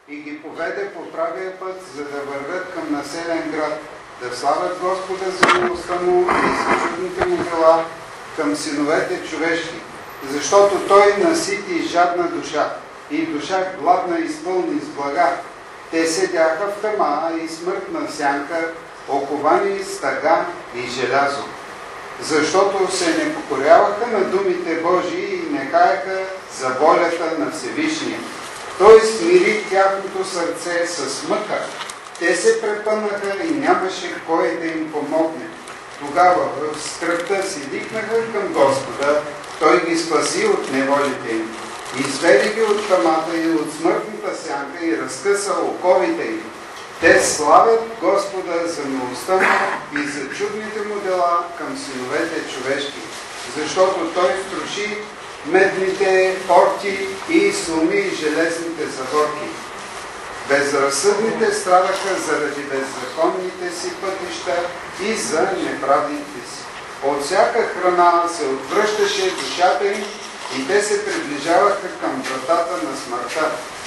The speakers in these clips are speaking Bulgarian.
и ги поведе по правия път, за да вървят към населен град, да славят Господа за милостта му и за чудните му дела към синовете човешки, защото той насити жадна душа и душа гладна изпълни с блага. Те седяха в тъма и смъртна сянка, оковани с тъга и желязо, защото се не покоряваха на думите Божии и не каяха за волята на Всевишния. Той смири тяхното сърце с мъка. Те се препънаха и нямаше кой да им помогне. Тогава в скръбта си викнаха към Господа, той ги спаси от неволите им. Изведе ги от тъмата и от смъртната сянка и разкъса оковите им. Те славят Господа за милостта му и за чудните му дела към синовете човешки, защото той струши медните порти и сломи железните заворки. Безразсъдните страдаха заради беззаконните си пътища и за неправдите си. От всяка храна се отвръщаше душата им и те се приближаваха към вратата на смъртта.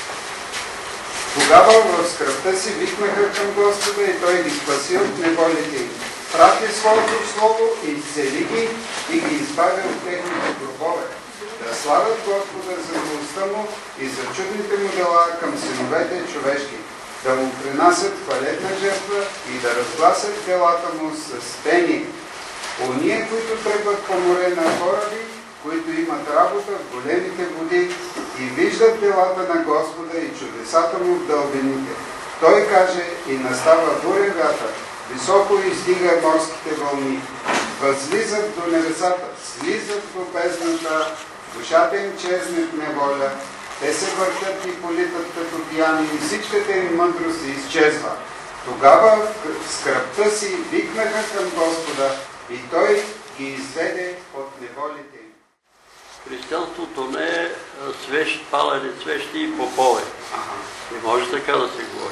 Тогава в скръбта си викнаха към Господа и той ги спаси от неволите им. Прати своето слово и изцели ги и ги избави от техните гробове. Да славят Господа за милостта му и за чудните му дела към синовете човешки, да му принасят хвалебна жертва и да разгласят делата му с пение. Ония, които тръгват по море на кораби, които имат работа в големите води и виждат делата на Господа и чудесата му в дълбините. Той каже и настава бурен вятър, високо издига морските вълни, възлизат до небесата, слизат до бездната, душата им чезне в неволя, те се въртят и политат като пияни и всичката им мъдрост се изчезва. Тогава в скръбта си викнаха към Господа и той ги изведе от неволите им. Християнството не е палене свещи и попове. Не може така да се говори.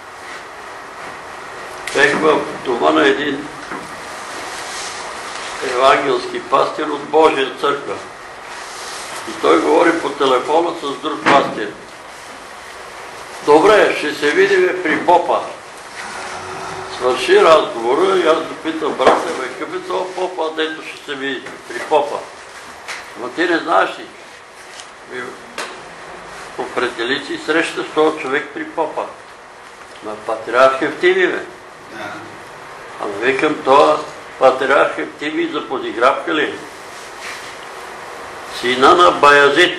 Бех в дома на един евангелски пастир от Божия църква. И той говори по телефона с друг пастир. Добре, ще се видим при попа. Свърши разговора и аз допитам брата, какъв е това попа, дето ще се видите при попа. Ма ти не знаеш ли? Определи си срещаш този човек при попа. На патриарх Евтимий, бе. Ама викам, това патриарх Евтимий за подигравка ли? Сина на Баязит.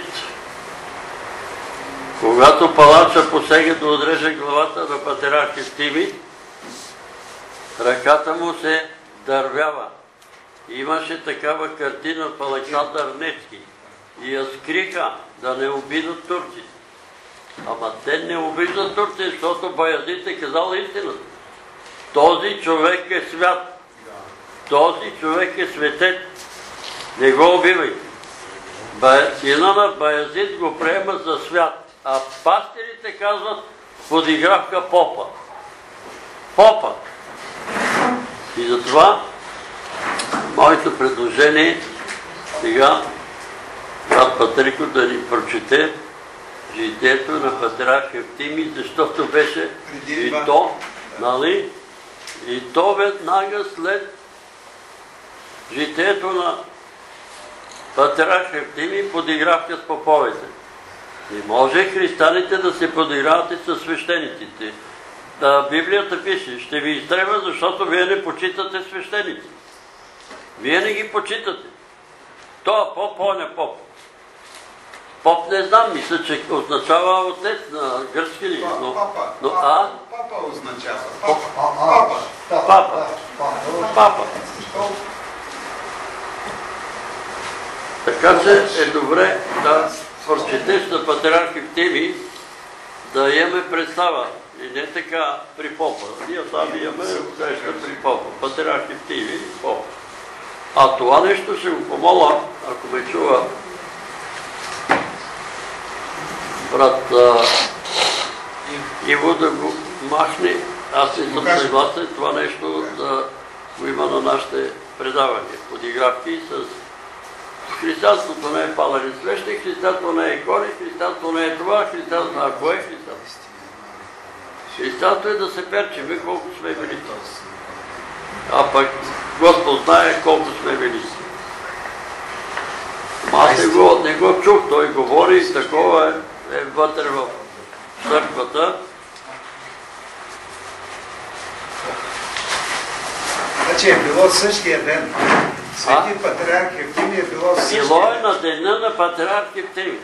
Когато палача посега да отреже главата на патриарх Евтимий, ръката му се дървява. Имаше такава картина в Александър Невски и я скриха да не обидат турците. Ама те не обиждат турците, защото Баязит е казал истината. Този човек е свят. Този човек е светец. Не го убивайте. Сина на Баязит го приема за свят, а пастирите казват подигравка попа. Попа. И затова моето предложение сега брат Патрико да ни прочете житието на патриарх Евтимий, защото беше и то, нали? И то веднага след житието на патриарх Евтимий подигравка с поповете. Не може християните да се подиграват и с свещениците. Библията пише, ще ви изтреба, защото вие не почитате свещеници. Вие не ги почитате. Това поп, он е поп. Поп не знам, мисля, че означава отец на гръцки ли. Папа означава. Папа. Така че е добре да прочетеш на патриарх Евтимий, да имаме представа. И не така при попа. Ние там имаме среща при попа. Патриарх Евтимий и попа. А това нещо ще го помоля, ако ме чува брат Иво да го махне. Аз не съм съгласен това нещо да го има на нашите предавания. Подигравки с християнството не е палене свещи, християнството не е горе, християнството не е това, християнството ако е християнство. Истината е да се перчиме колко сме велики. А пък Господ знае колко сме велики. Аз не го чух, той говори и такова е вътре в църквата. Значи е било същия ден. Свети патриарх Евтимий е било същия ден. Било е на деня на патриарх Евтимий.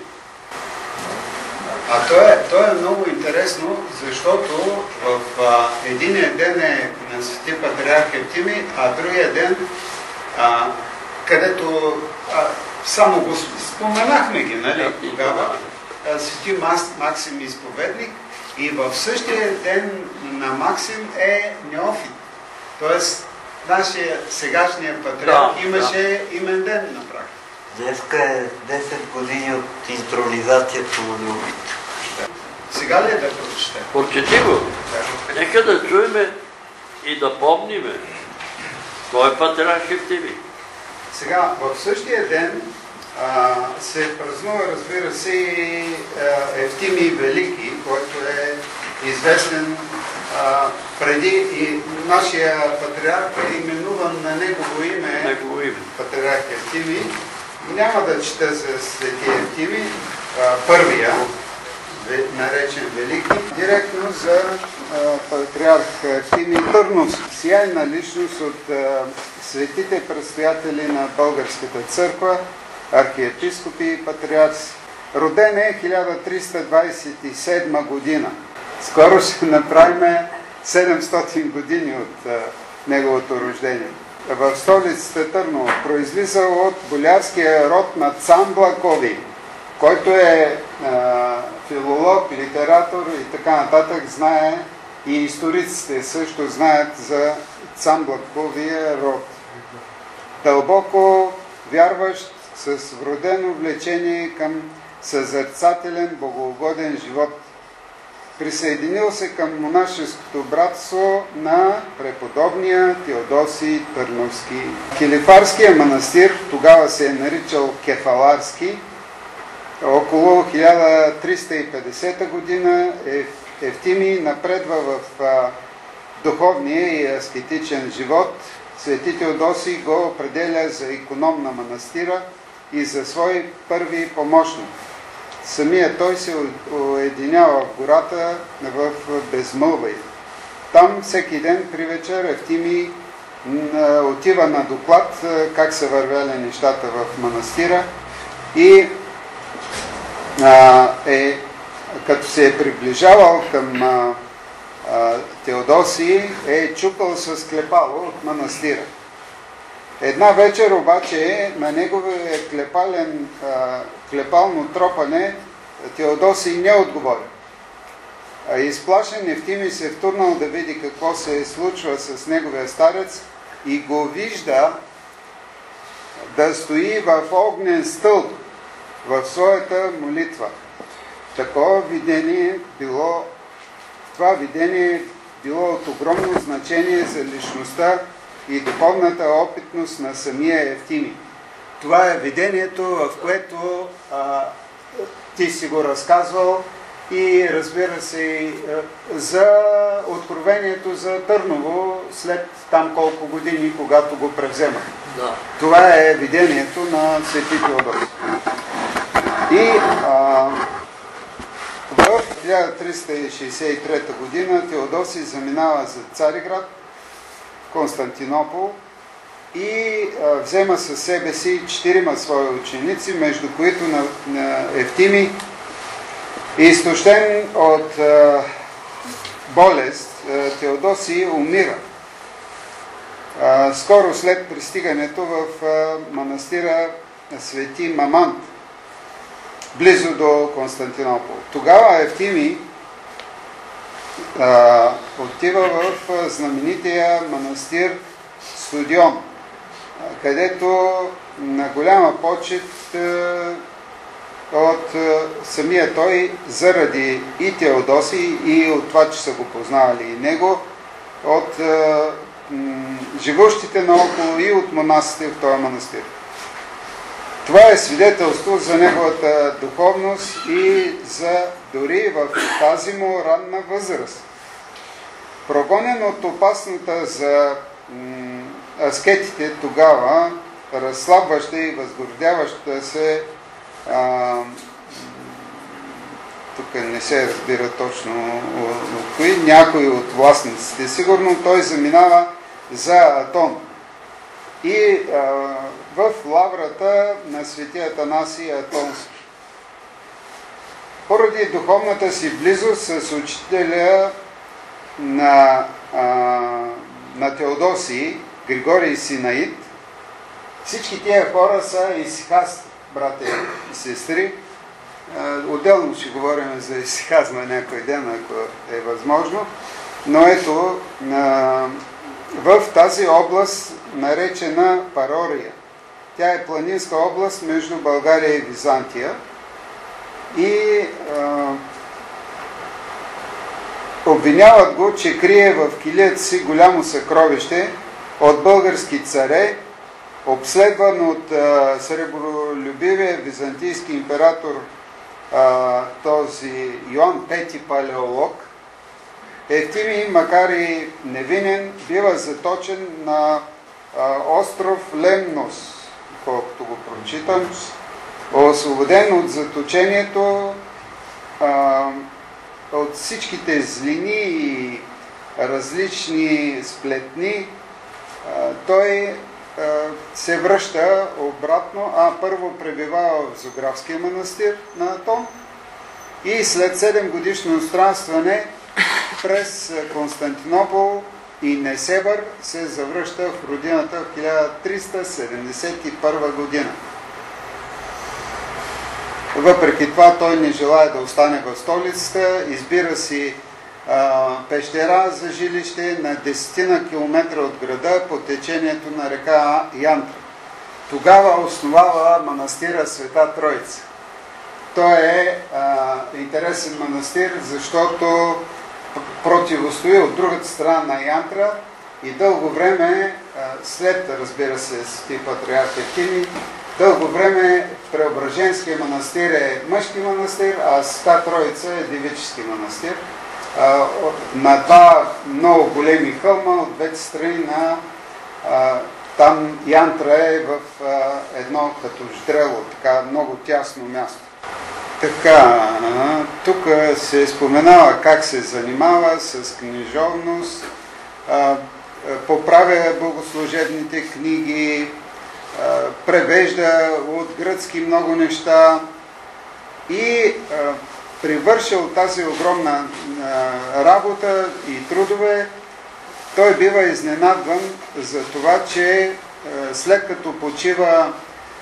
А то е много интересно, защото в единия ден е на Свети патриарх Евтимий, а другия ден, където само го споменахме ги, нали, тогава, Свети Максим изповедник, и в същия ден на Максим е Неофит. Тоест, нашия сегашния патриарх имаше имен ден на практика. Днеска е 10 години от интронизацията му Неофит. Сега ли е да прочетем? Прочети го. Нека да чуеме и да помниме кой е патриарх Евтимий. Сега, в същия ден се празнува, разбира се, и Евтимий Велики, който е известен преди, и нашия патриарх е именуван на негово име, патриарх Евтимий. Няма да чета за Свети Евтимий, първия, наречен Велики, директно за патриарх Евтимий Търновски. Сияйна личност от светите предстоятели на Българската църква, архиепископи и патриарси. Роден е 1327 година. Скоро ще направим 700 години от неговото рождение. В столицата Търново произлизал от болярския род на Цамблакови, който е филолог, литератор и така нататък, знае, и историците също знаят за Цамблаковия род. Дълбоко вярващ, с вродено влечение към съзерцателен, богоугоден живот. Присъединил се към монашеското братство на преподобния Теодосий Търновски. Килифарския манастир, тогава се е наричал Кефаларски, около 1350 година Евтимий напредва в духовния и аскетичен живот. Свети Теодосий го определя за иконом на манастира и за свой първи помощник. Самия той се уединява в гората в Безмълвай. Там всеки ден при вечер Евтимий отива на доклад как са вървяли нещата в манастира и като се е приближавал към Теодосий, е чукал с клепало от манастира. Една вечер обаче на неговия клепално тропане Теодосий не отговори. Изплашен Евтимий се е втурнал да види какво се случва с неговия старец и го вижда да стои в огнен стълб в своята молитва. Това видение било от огромно значение за личността и духовната опитност на самия Евтимий. Това е видението, в което ти си го разказвал, и разбира се за откровението за Търново след там колко години, когато го превземах. Да. Това е видението на Свети Теодосий. И в 1363 година Теодосий заминава за Цариград, Константинопол, и взема със себе си 4 свои ученици, между които на Евтимий, изтощен от болест, Теодосий умира. Скоро след пристигането в манастира Свети Мамант, близо до Константинопол. Тогава Евтимий отива в знаменития манастир Студион, където на голяма почет от самия той, заради и Теодосий, и от това, че са го познавали и него, от живущите наоколо и от монасите в този манастир. Това е свидетелство за неговата духовност и за дори в тази му ранна възраст Прогонен от опасната за аскетите тогава, разслабваща и възгордяваща се, тук не се разбира точно от кои, някои от властниците. Сигурно той заминава за Атон. И в лаврата на свети Атанасий Атонски. Поради духовната си близост с учителя на Теодосий, Григорий Синаид, всички тия хора са исихасти, брати и сестри. Отделно ще говорим за исихазма някой ден, ако е възможно. Но ето, в тази област, наречена Парория. Тя е планинска област между България и Византия. И обвиняват го, че крие в килията си голямо съкровище от български царе, обследван от сребролюбивия византийски император този Йоан Пети Палеолог. Евтимий, макар и невинен, бива заточен на остров Лемнос, колкото го прочитам. Освободен от заточението, от всичките злини и различни сплетни, той се връща обратно, първо пребивава в Зографския манастир на Атон и след 7 годишно странстване през Константинопол и Несебър се завръща в родината в 1371 година. Въпреки това той не желая да остане в столицата, избира си пещера за жилище на 10 километра от града по течението на река Янтра. Тогава основава манастира Света Троица. Той е интересен манастир, защото противостои от другата страна на Янтра и дълго време, след, разбира се, Свети патриарх Евтимий, дълго време Преображенския манастир е мъжки манастир, а Света Троица е девически манастир. На два много големи хълма от двете страни на там Янтра е в едно като ждрело, така много тясно място. Така, тук се споменава как се занимава с книжовност, поправя богослужебните книги, превежда от гръцки много неща и привършил тази огромна работа и трудове, той бива изненадван за това, че след като почива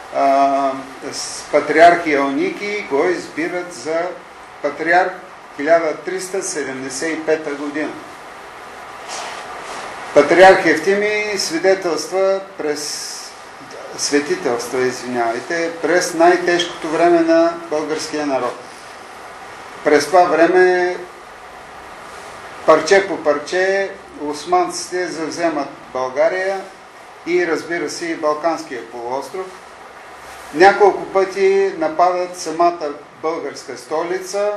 с патриарх Ионики, го избират за патриарх 1375 година. Патриарх Евтимий свидетелства през най-тежкото време на българския народ. През това време, парче по парче, османците завземат България и, разбира се, и Балканския полуостров. Няколко пъти нападат самата българска столица.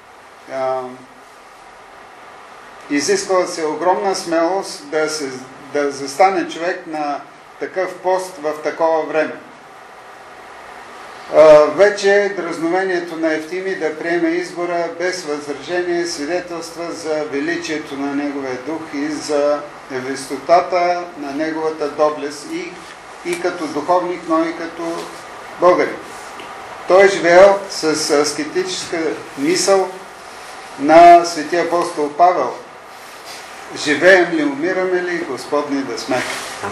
Изисква се огромна смелост да застане човек на такъв пост в такова време. Вече дразновението на Евтимий да приеме избора без възражение свидетелства за величието на неговия дух и за висотата на неговата доблест и като духовник, но и като българин. Той живеел с аскетическа мисъл на свети апостол Павел. Живеем ли, умираме ли, Господни да сме.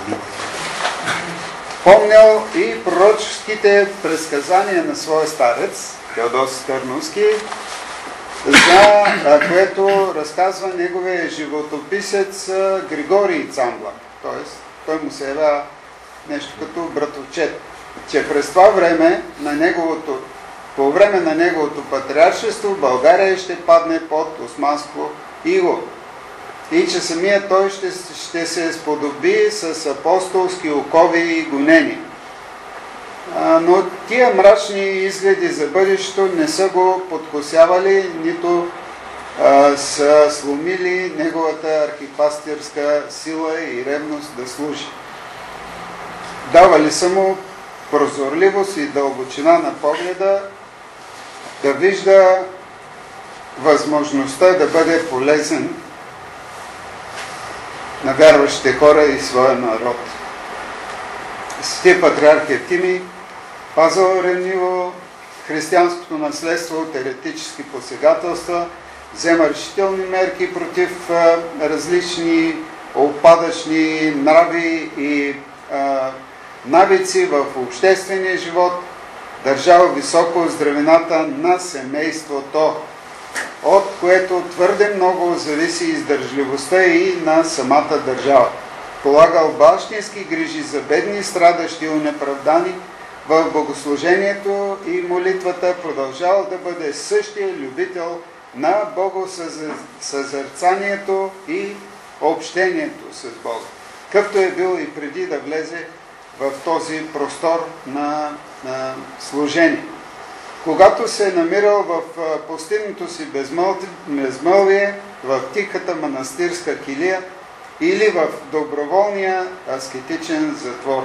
Помнял и пророческите предсказания на своя старец, Теодосий Търновски, за което разказва неговия животописец Григорий Цамблак. Тоест, той му се явява нещо като братовчет. Че през това време, по време на неговото патриаршество, България ще падне под османско иго. И че самия той ще се сподоби с апостолски окови и гонени. Но тия мрачни изгледи за бъдещето не са го подкосявали, нито са сломили неговата архипастирска сила и ревност да служи. Давали са му прозорливост и дълбочина на погледа, да вижда възможността да бъде полезен на вярващите хора и своя народ. Свети патриарх Евтимий пазал ревниво християнското наследство от еретически посегателства, взема решителни мерки против различни опадъчни нрави и навици в обществения живот, държава високо здравината на семейството, от което твърде много зависи издържливостта и на самата държава. Полагал бащински грижи за бедни, страдащи и унеправдани, в богослужението и молитвата продължава да бъде същия любител на богосъзерцанието и общението с Бога, както е бил и преди да влезе в този простор на служение. Когато се е намирал в пустинното си безмълвие, в тихата манастирска килия или в доброволния аскетичен затвор.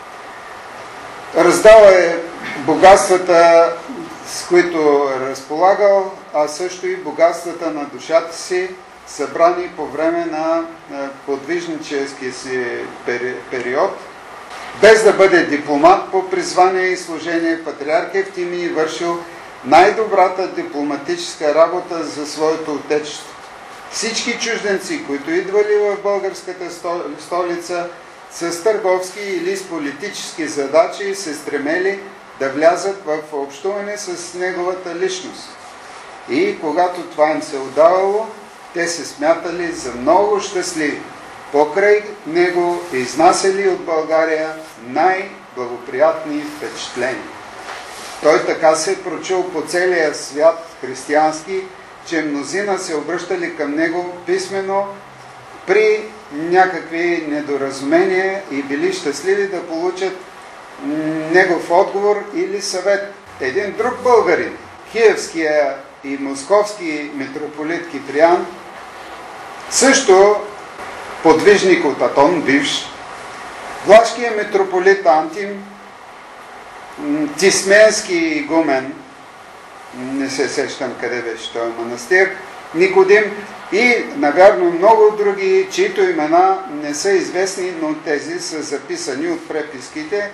Раздал е богатствата, с които е разполагал, а също и богатствата на душата си, събрани по време на подвижническия си период. Без да бъде дипломат по призвание и служение, патриарх Евтимий вършил най-добрата дипломатическа работа за своето отечество. Всички чужденци, които идвали в българската столица с търговски или с политически задачи, се стремели да влязат в общуване с неговата личност. И когато това им се удавало, те се смятали за много щастливи. Покрай него изнасяли от България най-благоприятни впечатления. Той така се прочул по целия свят християнски, че мнозина се обръщали към него писмено при някакви недоразумения и били щастливи да получат негов отговор или съвет. Един друг българин, киевския и московски митрополит Киприан, също подвижник от Атон, бивш, влашкият митрополит Антим, тисменски игумен, не се сещам къде беше този манастир, Никодим и, навярно, много други, чието имена не са известни, но тези са записани от преписките,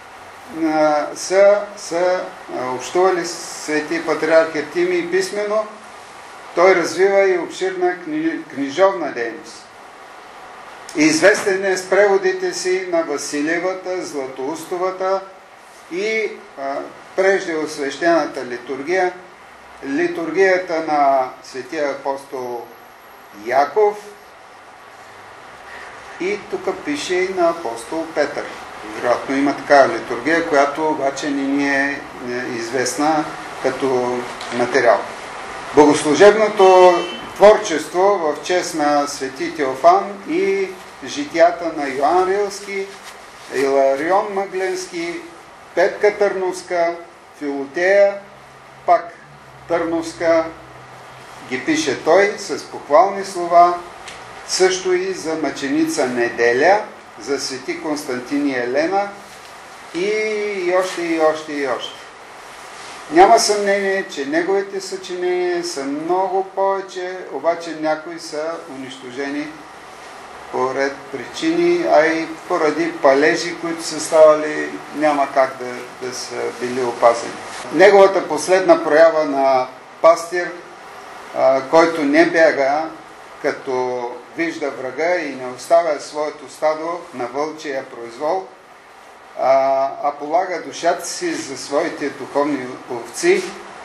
са общували с свети патриарх Евтимий писмено. Той развива и обширна книжовна дейност. Известен е с преводите си на Василевата, Златоустовата и прежде освещената литургия, литургията на светия апостол Яков и тук пише и на апостол Петър. Вероятно има такава литургия, която обаче не ни е известна като материал. Богослужебното творчество в чест на свети Теофан и житията на Йоан Рилски, Иларион Мъгленски, Петка Търновска, Филотея, пак Търновска, ги пише той с похвални слова, също и за мъченица Неделя, за свети Константин и Елена и още, и още, и още. Няма съмнение, че неговите съчинения са много повече, обаче някои са унищожени по ред причини, а и поради палежи, които са ставали, няма как да са били опазени. Неговата последна проява на пастир, който не бяга, като вижда врага и не оставя своето стадо на вълчия произвол, а полага душата си за своите духовни овци.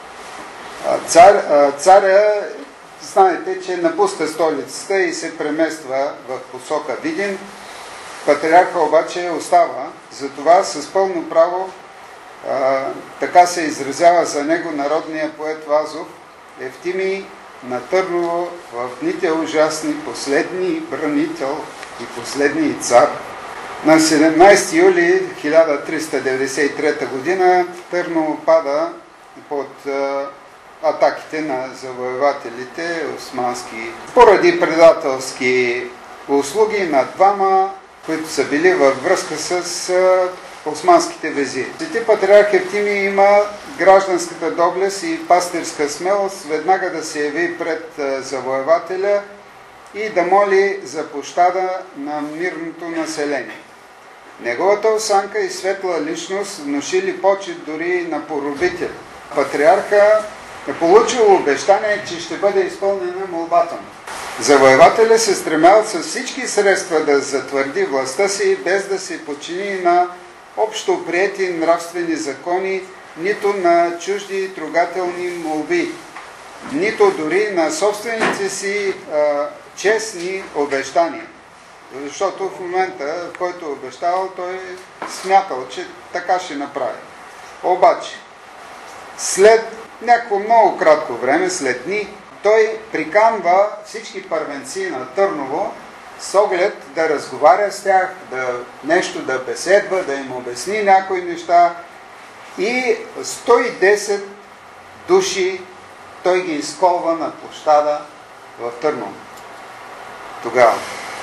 Царя, знаете, че напуска столицата и се премества в посока Видин. Патриарха обаче остава, затова с пълно право така се изразява за него народния поет Вазов: Евтимий на Търново в дните ужасни, последни бранител и последни цар. На 17 юли 1393 година Търново пада под атаките на завоевателите османски поради предателски услуги на двама, които са били във връзка с османските везири. Свети патриарх Евтимий има гражданската доблест и пастирска смелост веднага да се яви пред завоевателя и да моли за пощада на мирното население. Неговата осанка и светла личност внушили почет дори на поробителя. Патриарха е получил обещание, че ще бъде изпълнена молбата му. Завоевателя се стремял с всички средства да затвърди властта си, без да се подчини на общо приети нравствени закони, нито на чужди трогателни молби, нито дори на собствените си честни обещания. Защото в момента, в който обещавал, той смятал, че така ще направи. Обаче, след някакво много кратко време, след дни, той приканва всички първенци на Търново с оглед да разговаря с тях, нещо да беседва, да им обясни някои неща. И 110 души той ги изколва на площада в Търново. Тогава.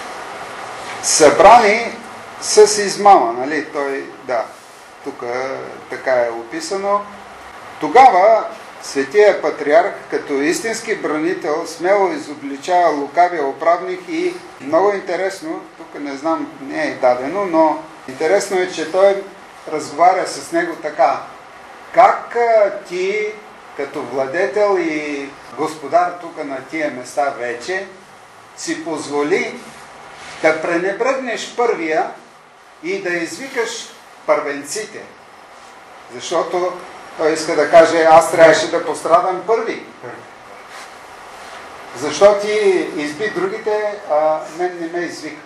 Събрани с измама, нали? Тук така е описано. Тогава Светия патриарх, като истински бранител, смело изобличава лукавия управник и много интересно, тук не знам, не е дадено, но интересно е, че той разговаря с него така. Как ти, като владетел и господар тук на тия места вече, си позволи да пренебрегнеш първия и да извикаш първенците? Защото той иска да каже, аз трябваше да пострадам първи. Защо ти изби другите, а мен не ме извика?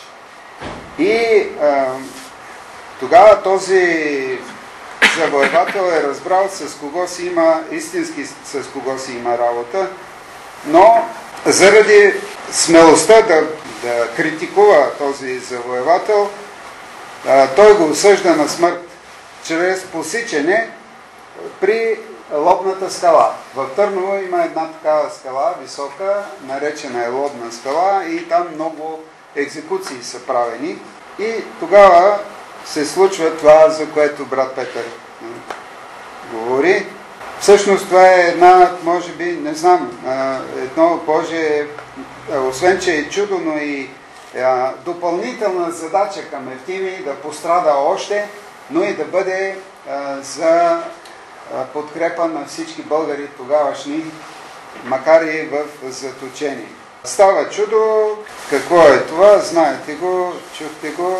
И тогава този завоевател е разбрал с кого си има, истински с кого си има работа, но заради смелостта да критикува този завоевател, той го осъжда на смърт чрез посичане при Лобната скала. В Търново има една такава скала, висока, наречена е Лобна скала, и там много екзекуции са правени. И тогава се случва това, за което брат Петър говори. Всъщност това е една, може би, не знам, едно Божие, освен че е чудо, но и допълнителна задача към Евтимий да пострада още, но и да бъде за подкрепа на всички българи тогавашни, макар и в заточение. Става чудо. Какво е това? Знаете го, чухте го.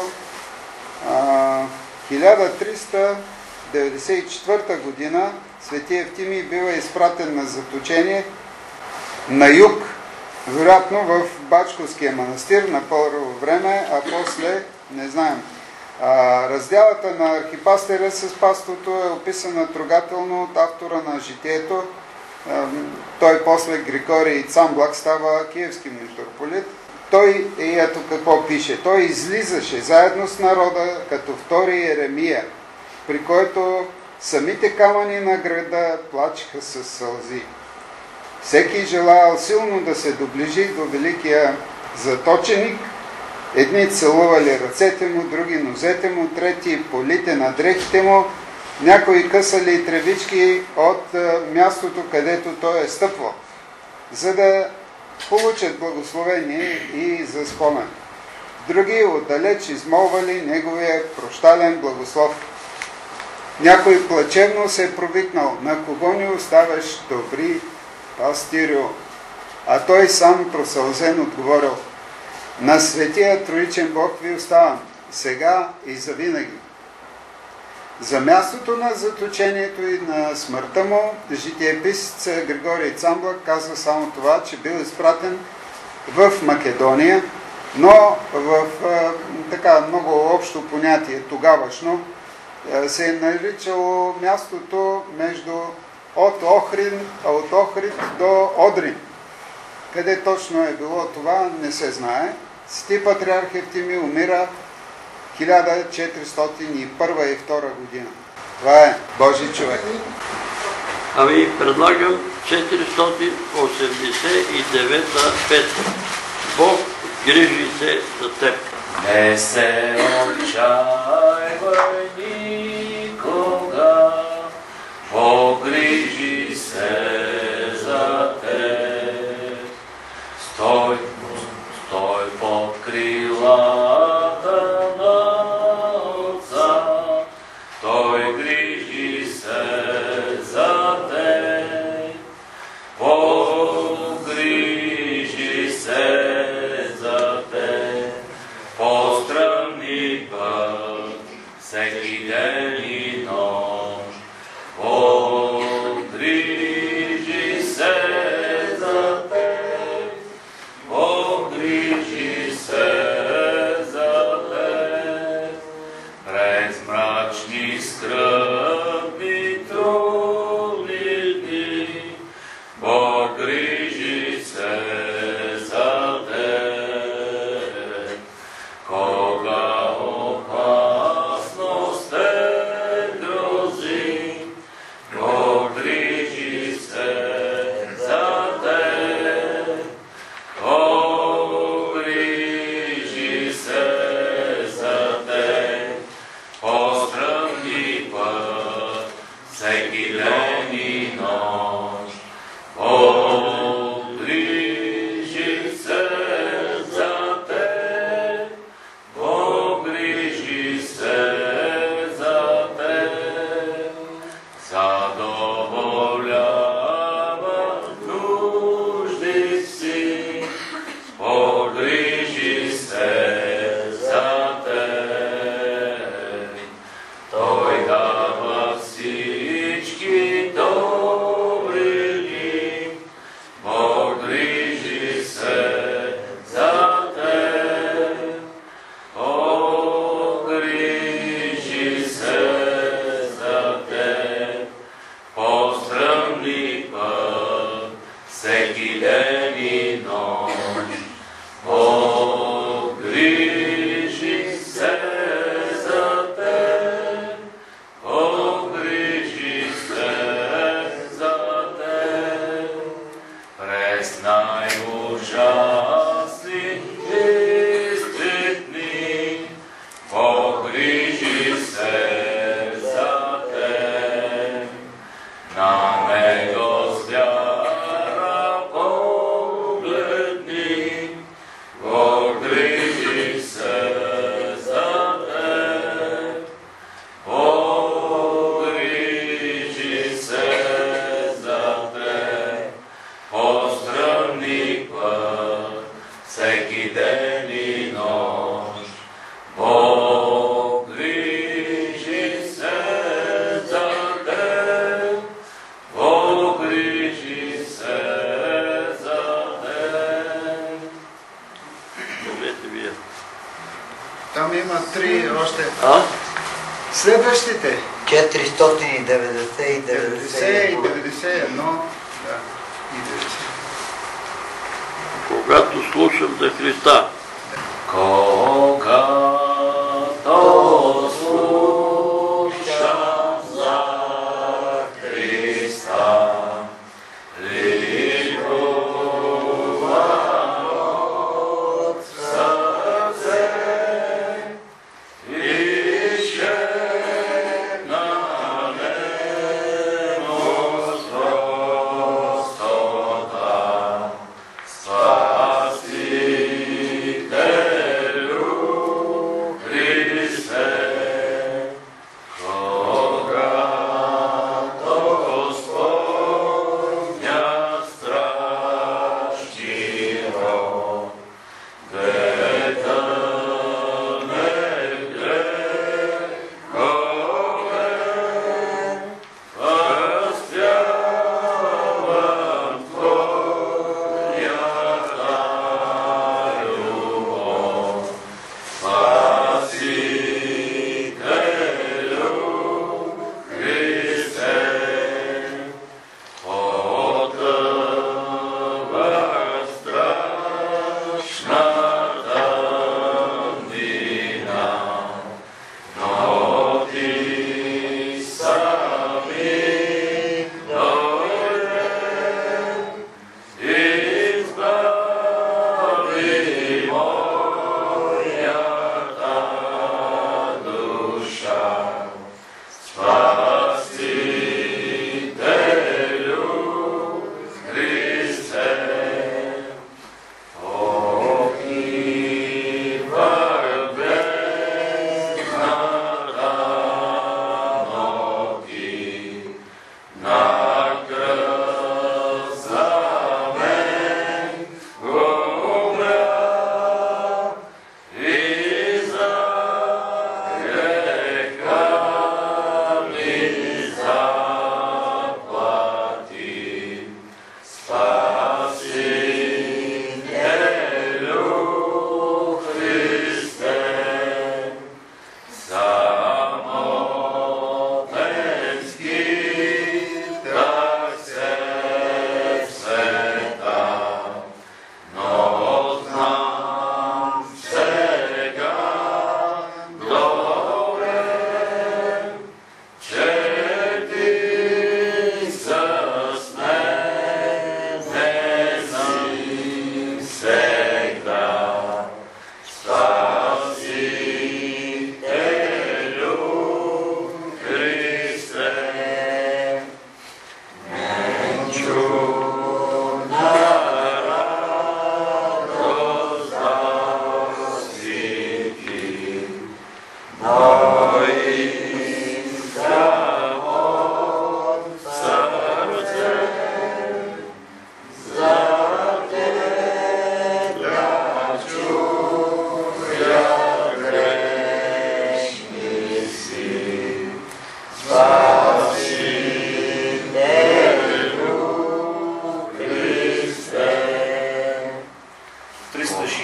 1394 година Свети Евтимий бива изпратен на заточение на юг, вероятно в Бачковския манастир на първо време, а после, не знаем. Разделата на архипастера с паството е описана трогателно от автора на Житието. Той после Григорий Цамблак става киевски митрополит. Той, ето какво пише, той излизаше заедно с народа като втори Еремия, при който самите камъни на града плачеха с сълзи. Всеки желаял силно да се доближи до великия заточеник. Едни целували ръцете му, други нозете му, трети полите на дрехите му, някои късали тревички от мястото, където той е стъпвал, за да получат благословение и за спомен. Други отдалеч измолвали неговия прощален благослов. Някой плачевно се е провикнал: на кого ни оставаш, добри пастирю? А той сам просълзен отговорил: на Светия Троичен Бог ви оставам, сега и завинаги. За мястото на заточението и на смъртта му, житиеписец Григорий Цамблак казва само това, че бил изпратен в Македония, но в така много общо понятие тогавашно се е наричало мястото между от Охрид до Одрин. Къде точно е било това, не се знае. Свети патриарх Евтимий умира 1401 и 2 година. Това е Божий човек. Ами предлагам 489 песен. Бог грижи се за теб. Не се отчаивай никога, погрижи се за теб. Стой под крилата на Отца, Той грижи се за теб. Погрижи се за теб. Постръмни път всеки ден и нощ. Погрижи се за теб. Погрижи се за теб. През мрачни скръбни трудни дни погрижи се за теб. Кога опасност те грози, погрижи се за теб. Погрижи се за теб. Постръмни път всеки ден и нощ. Погрижи се за теб. Погрижи се за теб. Задоволява нужди си. Погрижи се за теб. Той дава всички добри дни. Погрижи се за теб. Погрижи се за теб. Постръмни път всеки ден и нощ. Погрижи се за теб. Погрижи се за теб. През най-ужасни изпитни погрижи се за теб. На него с вяра погледни, погрижи се за теб. Погрижи се за теб. Постръмни път всеки ден и нощ. Погрижи се за теб. Погрижи се за теб. Помнете вие. Там има три още. А? Следващите. 490 и 90 и 91. 91. Да. И 90. Когато слушам за Христа, Когато слушам за Христа, лекуван от сърце, изчерпнане с простота, спаси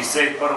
61.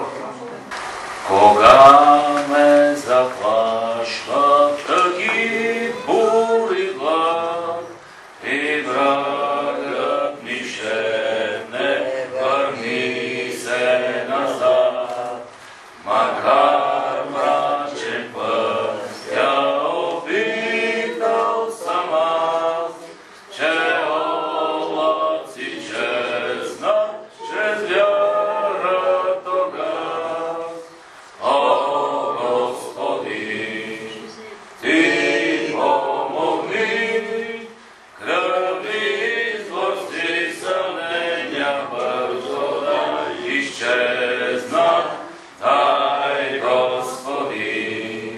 Кога ме заплашва тъги бури глад и врагът ми шепне, върни се назад, макар мрачен път я опитал съм аз, че облаци чезна чрез вяра тогава. О, Господи, Ти помогни, кръвни извор си съмнения бързо да изчезна. Дай, Господи,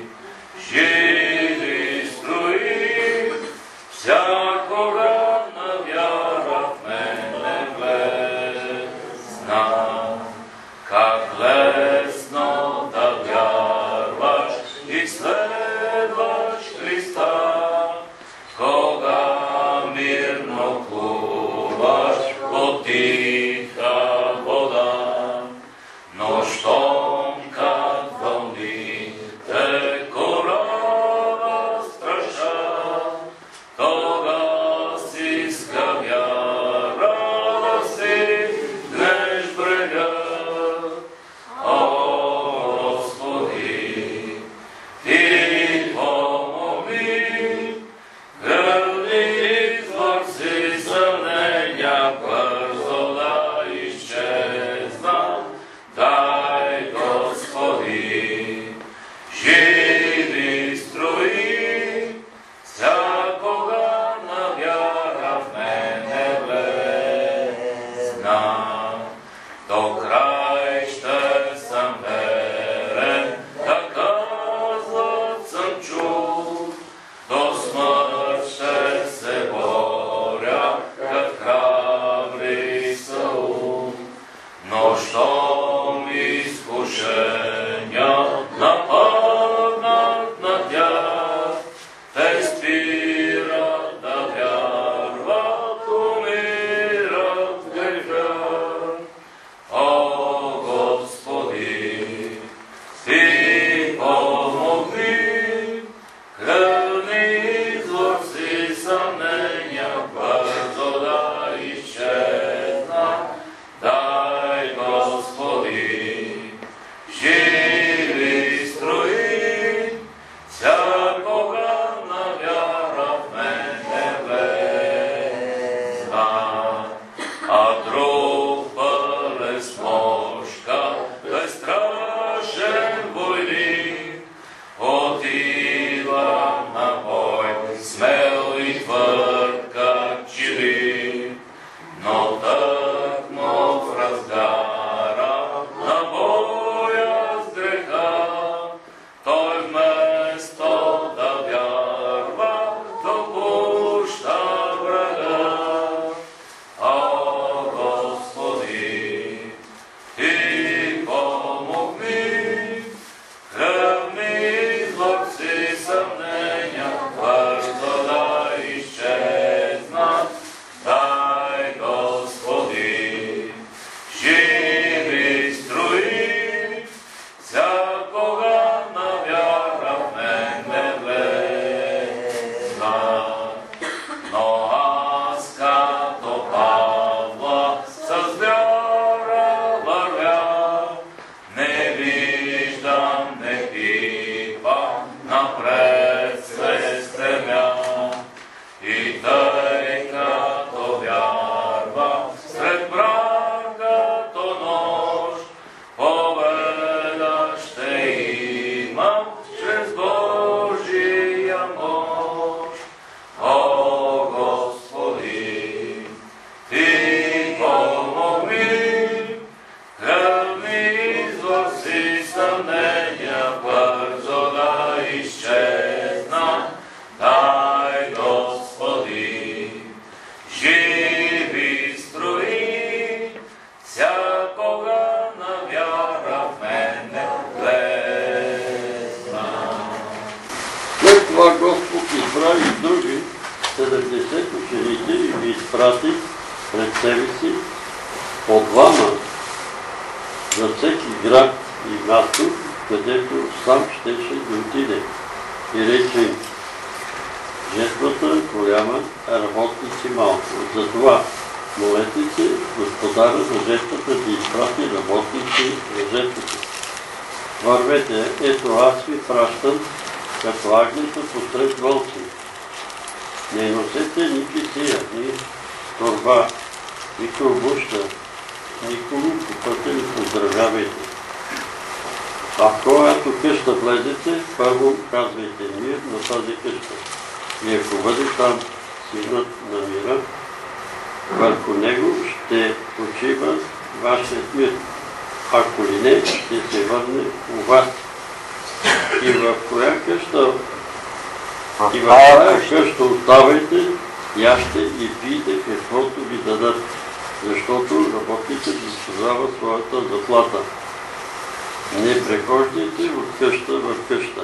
живи строи, всякога на вяра в мене влезна. Как лесно да вярваш и следваш Христа, кога мирно плуваш по тиха вода, но щом как вълните кораба страша, тога си скъвяра да си днеш брега. О, Господи, Ти помогни, кръвни извор си съмнения бързо да изчезна. Дай, Господи, живи строи, всякога на вяра в мене влезна. До край ще съм верен, така казват съм чул, до смърт ще се боря, като храбри Саул. Но щом изкушения нападнат на тях, те спират да вярват, умират в греха. О, Господи, Ти помогни, кръвни извор си съмнения бързо да изчезна. Дай, Господи, живи строи, всякога на вяра в мене влезна. А друг пълен с мошка, безстрашен войник, отива на бой, смел и твърд как чили, но тъкмо в разгара на боя с греха, той вместо да вярва, допуща врага. О, Господи, Ти помогни, кръвни извор си съмнения бързо да изчезнат. Дай, Господи, живи строи, всякога на вяра в мене влезна. Но аз като Павла с вяра вървя, не виждам, не пипам, напред се стремя. И тъй като вярвам сред мрак като нощ, победа ще имам чрез Божия мощ. О, Господи, Ти помогни, кръвни извор си съмнения бързо да изчезна. Дай, Господи, живи строи, всякога на вяра в мене влезна. След това Господ избра и други 70 ученици и ги изпрати пред себе си по двама за всеки град и място, където сам щеше да отиде. И рече им: жетвата голяма, а работници малко. Затова молете се Господара на жетвата да изпрати работници за жетвата. Вървете, ето аз ви пращам като агнета посред вълци. Не носете ни кисия, ни торба, ни корбуща, никого по пътя не поздравявайте. А в която къща влезете, първо казвайте мир на тази къща. И ако бъде там синът на мира, върху него ще почива вашият мир. Ако ли не, ще се върне у вас. И в коя къща оставайте, яще и пийте каквото ви дадат, защото работникът заслужава своята заплата. Не прехождайте от къща в къща.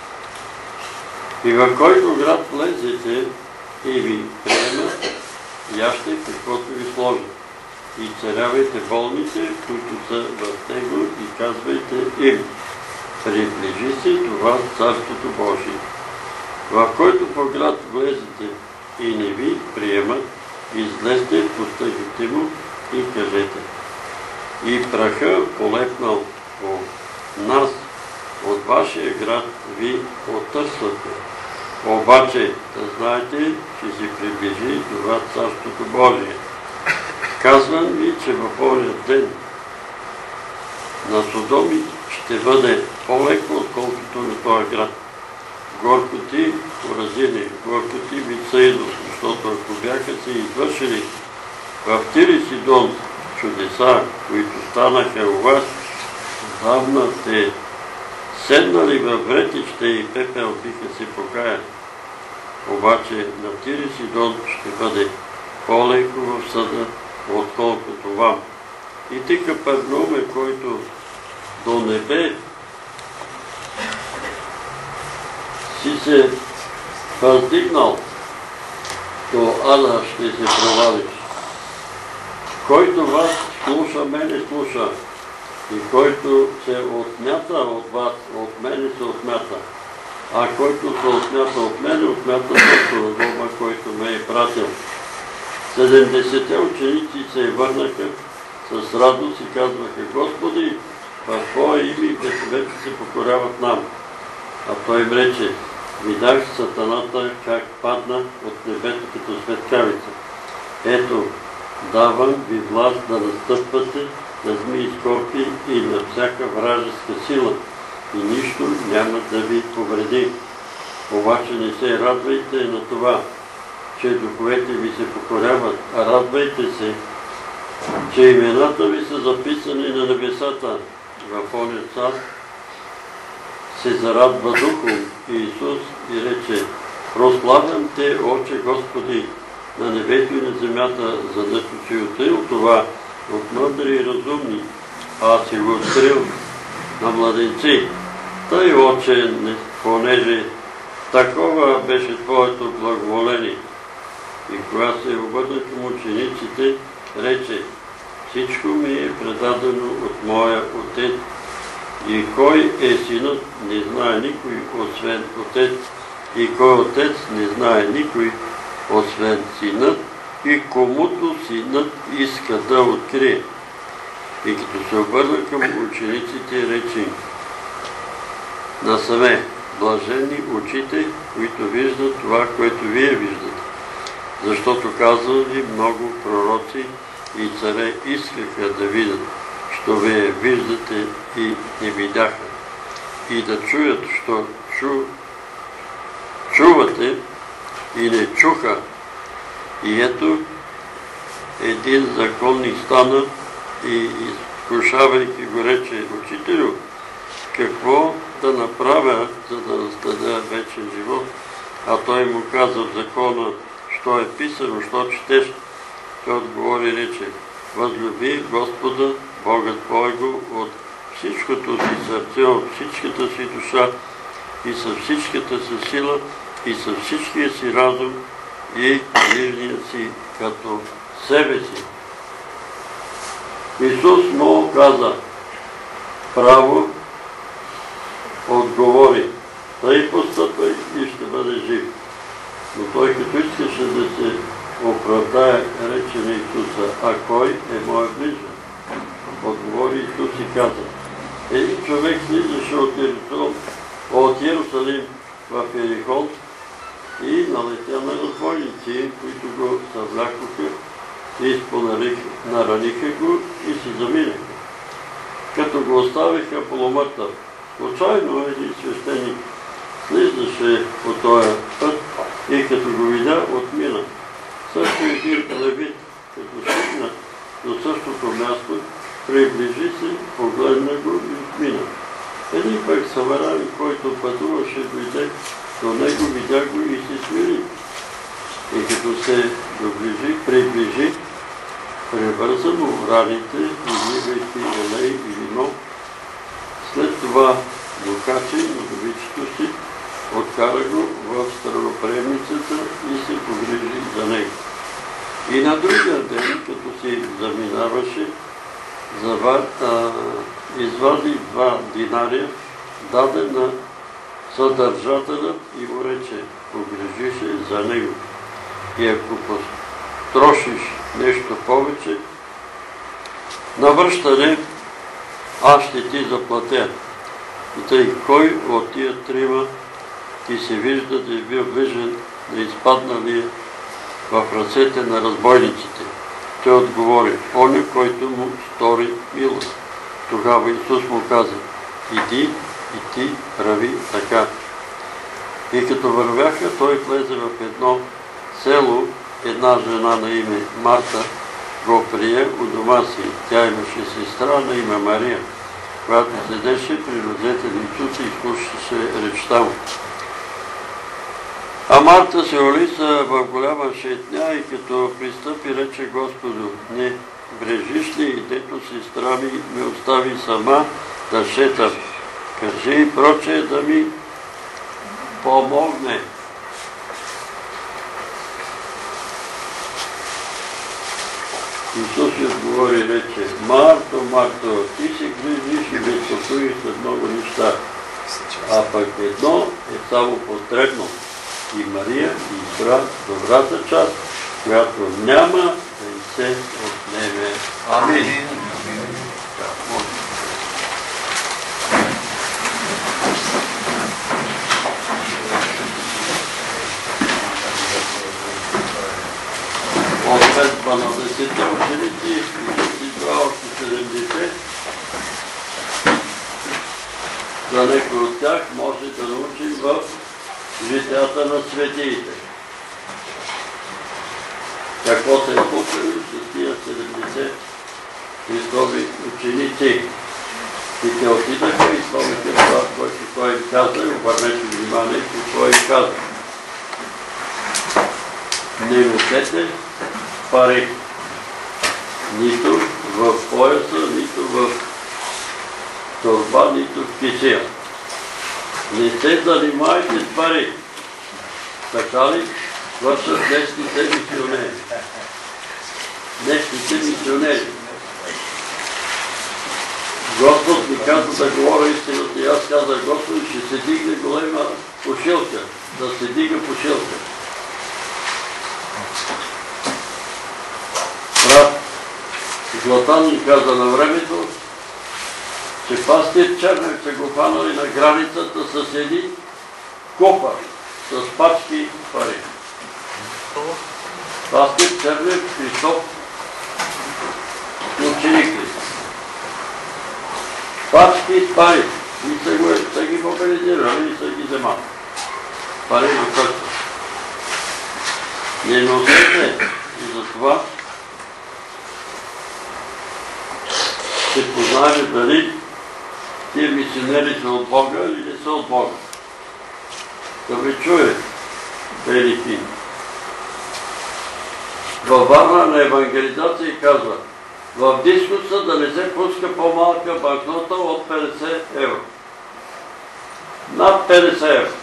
И в който град влезете и ви приемат, яще каквото ви сложат. И целявайте болните, които са в него, и казвайте им: приближи се това Царството Божие. В който по град влезете и не ви приемат, излезте по стъгите му и кажете: и праха полепнал по нас от вашия град ви оттърсвате. Обаче да знаете, че се приближи това Царството Божие. Казвам ви, че в ония ден на Содоми ще бъде по-леко, отколкото на този град. Горко ти, Коразини, горко ти, Вицаидо, защото ако бяха се извършили в Тир и Сидон чудеса, които станаха у вас, давна те седнали във вретище и пепел биха се покаяли. Обаче на Тир и Сидон ще бъде по-леко в съда, отколкото вам. И ти, Капернауме, който до небе си се въздигнал, до ада ще се провалиш. Който вас слуша, мене слуша, и който се отмята от вас, от мене се отмята. А който се отмята от мене, отмята също на Бога, който ме е пратил. 70-те ученици се върнаха с радост и казваха: Господи, в Твое име вече се покоряват нам. А Той им рече: видях сатаната как падна от небето като светкавица. Ето, давам ви власт да настъпвате на змии и скорпи и на всяка вражеска сила, и нищо няма да ви повреди. Обаче не се радвайте на това, че духовете ви се покоряват, а радвайте се, че имената ви са записани на небесата. В оня час се зарадва духом Иисус и рече: прославям те, Отче Господи, на небето и на земята, за да си открил това от мъдри и разумни, аз си го открил на младенци. Тъй, Отче, понеже такова беше Твоето благоволение. И когато се обърна към учениците, рече: всичко ми е предадено от моя Отец. И кой е синът, не знае никой, освен Отец. И кой Отец, не знае никой, освен Синът, и комуто Синът иска да открие. И като се обърна към учениците, рече: насаме, блажени очите, които виждат това, което вие виждате. Защото казвам ви, много пророци и царе искаха да видят, що вие виждате и не видяха, и да чуят, що чувате и не чуха. И ето, един законник стана и изкушавайки го рече: Учителю, какво да направя, за да наследя вечен живот? А той му каза в закона, що е писано, що четеш. Той отговори, рече: възлюби Господа, Бога Твоего, от всичкото си сърце, от всичката си душа и със всичката си сила и със всичкия си разум и ближния си като себе си. Исус му каза: право отговори: тъй постъпвай и ще бъде жив. Но той, като искаше да се оправдае, рече на Исуса: а кой е моят ближен? Отговори Исус и каза: един човек слизаше от Иерусалим в Ерихон и налетя на разбойници, които го съвлякоха и нараниха го и си заминаха, като го оставиха полумъртъв. Случайно един свещеник слизаше по този път и като го видя, отмина. Също един левит, като стигна до същото място, приближи се, погледна го и отмина. Един пък самарянин, който пътуваше, дойде до него, видя го и се смири. И като се приближи, превърза му раните, изливайки елей и вино. След това го качи на добичето си, откара го в страноприемницата и се погрижи за него. И на другия ден, като си заминаваше, извади 2 динария, даде на съдържателя и му рече: погрижи се за него. И ако потрошиш нещо повече, на връщане аз ще ти заплатя. И тъй, кой от тия 3 ти се вижда да е бил ближен да изпаднали в ръцете на разбойниците? Той отговори: оня, който му стори милост. Тогава Исус му каза: иди и ти прави така. И като вървяха, той влезе в едно село. Една жена на име Марта го прие у дома си. Тя имаше сестра на име Мария, която седеше при ръцете на Исус и слушаше речта му. А Марта се улиса в голяма шетня и като пристъпи, рече Господу: не брежиш ли, дето сестра ми ме остави сама да шетам? Кажи проче да ми помогне. Исус отговори и рече: Марто, Марто, ти се грижиш и безпокоиш за много неща, а пък едно е само потребно. И Мария избра добрата част, която няма да й се отнеме. Амин. Ответ 12 ученици и това още 70. За някой от тях може да научим в житията на светиите. Какво се е случило с тия 70 Христови ученици? И те отидаха и спомните това, което той им каза, и обърнете внимание какво им каза. Не носете пари, нито в пояса, нито в торба, нито в кисия. Не се занимайте с пари. Така ли вършат днешните мисионери? Днешните мисионери. Господ ми каза да говоря истината и аз казах: Господ, ще се дигне голема пушилка, да се дига пушилка. Брат Златан ми каза на времето, че пастир Чернев се го хванали на границата с едни копа, с пачки пари. Пастир Чернев, Христоф, ученик ли? Пачки с пари. И са ги мобилизирали и са ги вземали. Пари на къща. Не носете и за това ще познаем дали тия мисионери са от Бога или не са от Бога. Да ме чуе, велики. Във Варна на евангелизация казва: в дискуса да не се пуска по-малка банкнота от 50 евро. Над 50 евро.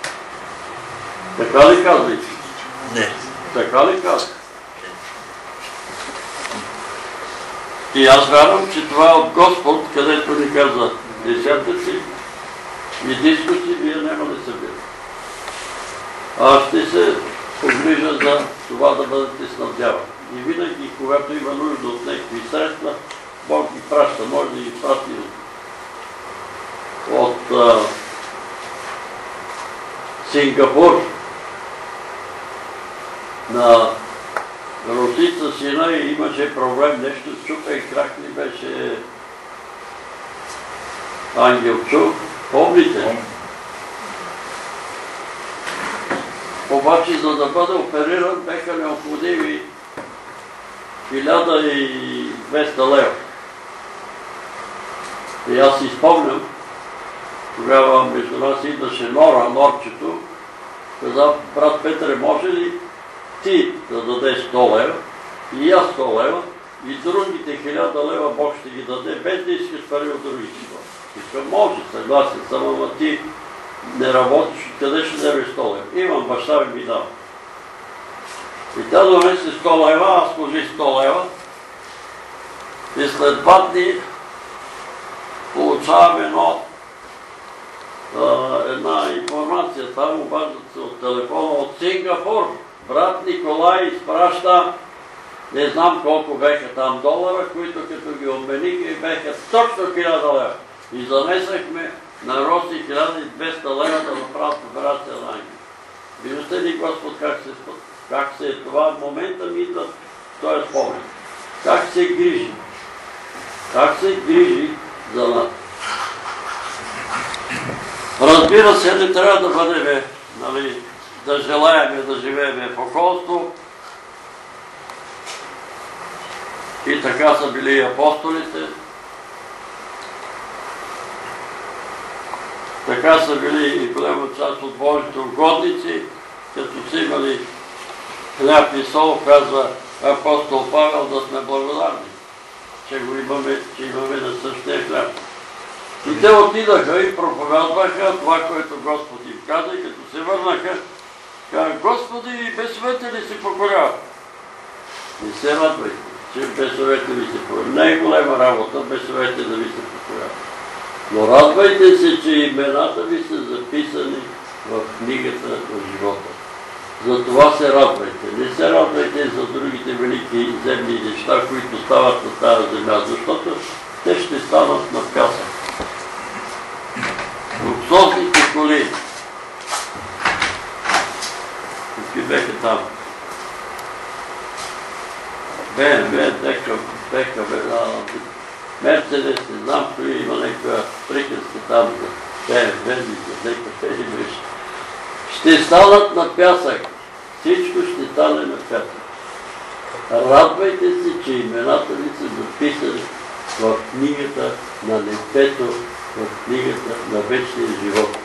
Така ли казвайте? Не. Така ли казва? И аз вярвам, че това е от Господ, където ни каза: десята си и диско си, вие няма да събирате. Аз ще се погрижа за това да бъдете снабдявани. И винаги, когато има нужда от някакви средства, Бог ги праща. Може да ги прати от Сингапур на Русица сина и имаше проблем, нещо чупа и крак ли беше Ангелчук. Помните? Обаче, за да бъде опериран, беха необходими 1200 лева. И аз си спомням, тогава между нас идваше Норчето, каза: брат Петре, може ли ти да дадеш 100 лева и аз 100 лева и другите 1000 лева Бог ще ги даде, без да искаш пари от другите хора? Искам, може, съгласен съм, ама ти не работиш, къде ще вземеш 100 лева? Имам, баща ми дава. И тя донесе 100 лева, аз сложих 100 лева и след 2 дни получавам една информация, там обаждат се от телефона от Сингапур. Брат Николай изпраща, не знам колко беха там долара, които като ги обмениха и беха точно 1000 лева. И занесахме на Роси 1200 лева да направят операция на Ангел. Виждате ли, Господ, как се е това? В момента ми идва този спомен. Как се грижи? Как се грижи за нас? Разбира се, не трябва да бъдем, да желаем да живеем в околство. И така са били и апостолите. Така са били и голяма част от Божите угодници, като са имали хляб и сол, казва апостол Павел, да сме благодарни, че имаме на същия хляб. И те отидаха и проповядваха това, което Господ им каза, и като се върнаха, каза: Господи, безсъвети ли се покоряват? Не се радвайте, че безсъвети ви се покоряват. Не е голема работа безсъвети да ви се покоряват. Но радвайте се, че имената ви са записани в книгата на живота. За това се радвайте. Не се радвайте за другите велики земни неща, които стават на тази земя, защото те ще станат на пясък. Луксозните коли, какви беха там? БМВ, беха, Мерцедес, не знам кои, има някаква приказка там за БМВ, за някаква беше. Ще станат на пясък. Всичко ще стане на пясък. Радвайте се, че имената ви са записани в книгата на небето, в книгата на вечния живот.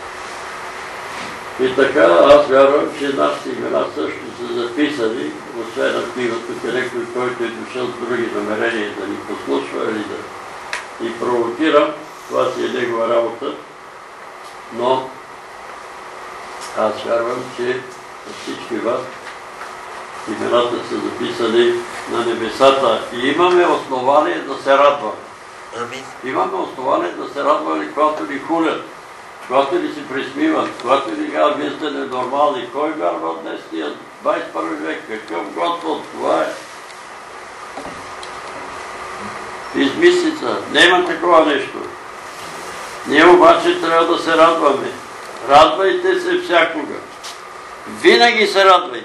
И така, аз вярвам, че нашите имена също са записани, освен на книгата, някой, който е дошъл с други намерения да ни послушва или да ни провокира. Това си е негова работа. Но аз вярвам, че всички вас имената са записани на небесата и имаме основание да се радваме. Имаме основание да се радваме, когато ни хулят, когато ни се присмиват, когато ни казват: вие сте ненормални. Кой вярва днес тия 21 век? Какъв Господ? Това е измислица. Няма такова нещо. Ние обаче трябва да се радваме. Радвайте се всякога. Винаги се радвайте.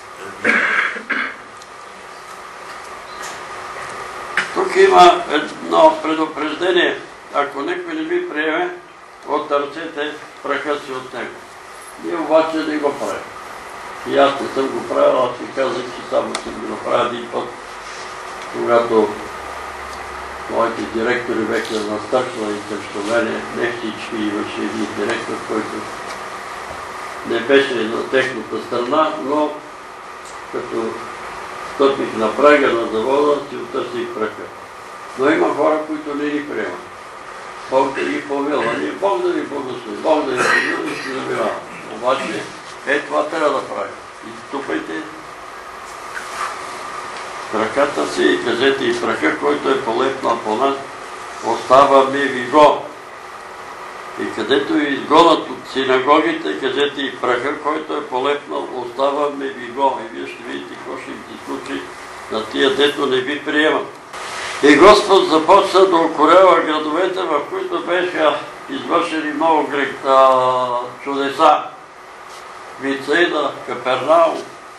Тук има едно предупреждение. Ако някой не ви приеме, оттърчете праха си от него. Ние обаче не го правим. И аз не съм го правил, аз ви казах, че само съм го направил един път, когато моите директори бяха настъпвали срещу мене. Не всички, имаше един директор, който не беше на техната страна, но като стъпих на прага на завода, си отърсих праха. Но има хора, които не ни приемат. Бог да ги помилва, Бог да ви благослови, Бог да ви помилва и си забива. Обаче, това трябва да прави. И ступайте краката си и кажете и праха, който е полепнал по нас, оставаме ви го. И където изгонат от синагогите, кажете и праха, който е полепнал, оставаме ви го. И вие ще видите какво ще им се случи на тия, дето не ви приемат. И Господ започна да укорява градовете, в които бяха извършени много чудеса. Вицейда, Капернаум,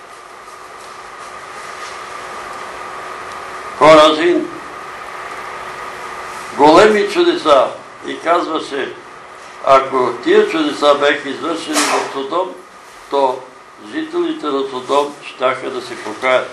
Хоразин. Големи чудеса. И казваше, ако тия чудеса бяха извършени в Содом, то жителите на Содом щяха да се покаят.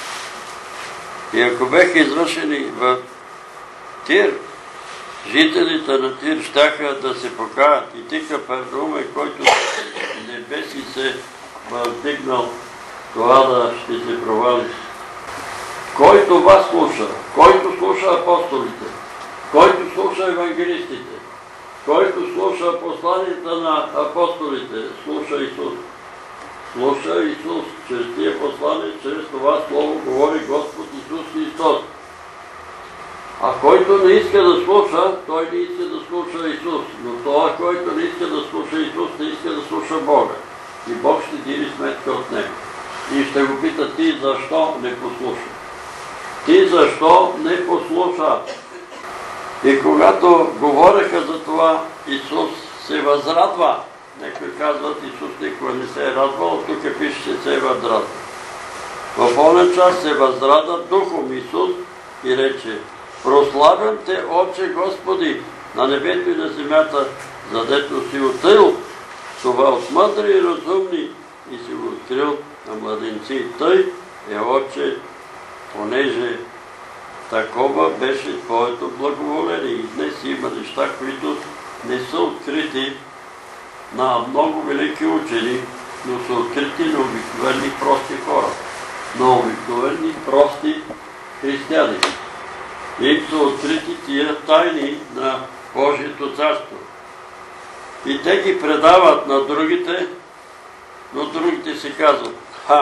И ако бяха извършени в Тир, жителите на Тир щяха да се покаят. И ти, Капернаум, който небеси се въздигнал, това да ще се провалиш. Кой това слуша? Който слуша апостолите, който слуша евангелистите, който слуша посланията на апостолите, слуша Исус. Слуша Исус, чрез тия послания, чрез това слово говори Господ Исус Христос. А който не иска да слуша, той не иска да слуша Исус. Но това, който не иска да слуша Исус, не иска да слуша Бога. И Бог ще дири сметка от него. И ще го пита, ти защо не послуша? Ти защо не послуша? И когато говореха за това, Исус се възрадва. Некои казват, Исус никога не се е радвал, тук пише, че се е възрадва. В оня час се възрада духом Исус и рече, прославям те, Отче Господи, на небето и на земята, задето си открил това от мъдри и разумни и си го открил на младенци. Тъй е, Отче, понеже такова беше Твоето благоволение. И днес има неща, които не са открити на много велики учени, но са открити на обикновени прости хора, на обикновени прости християни. Им са открити тия тайни на Божието царство. И те ги предават на другите, но другите си казват,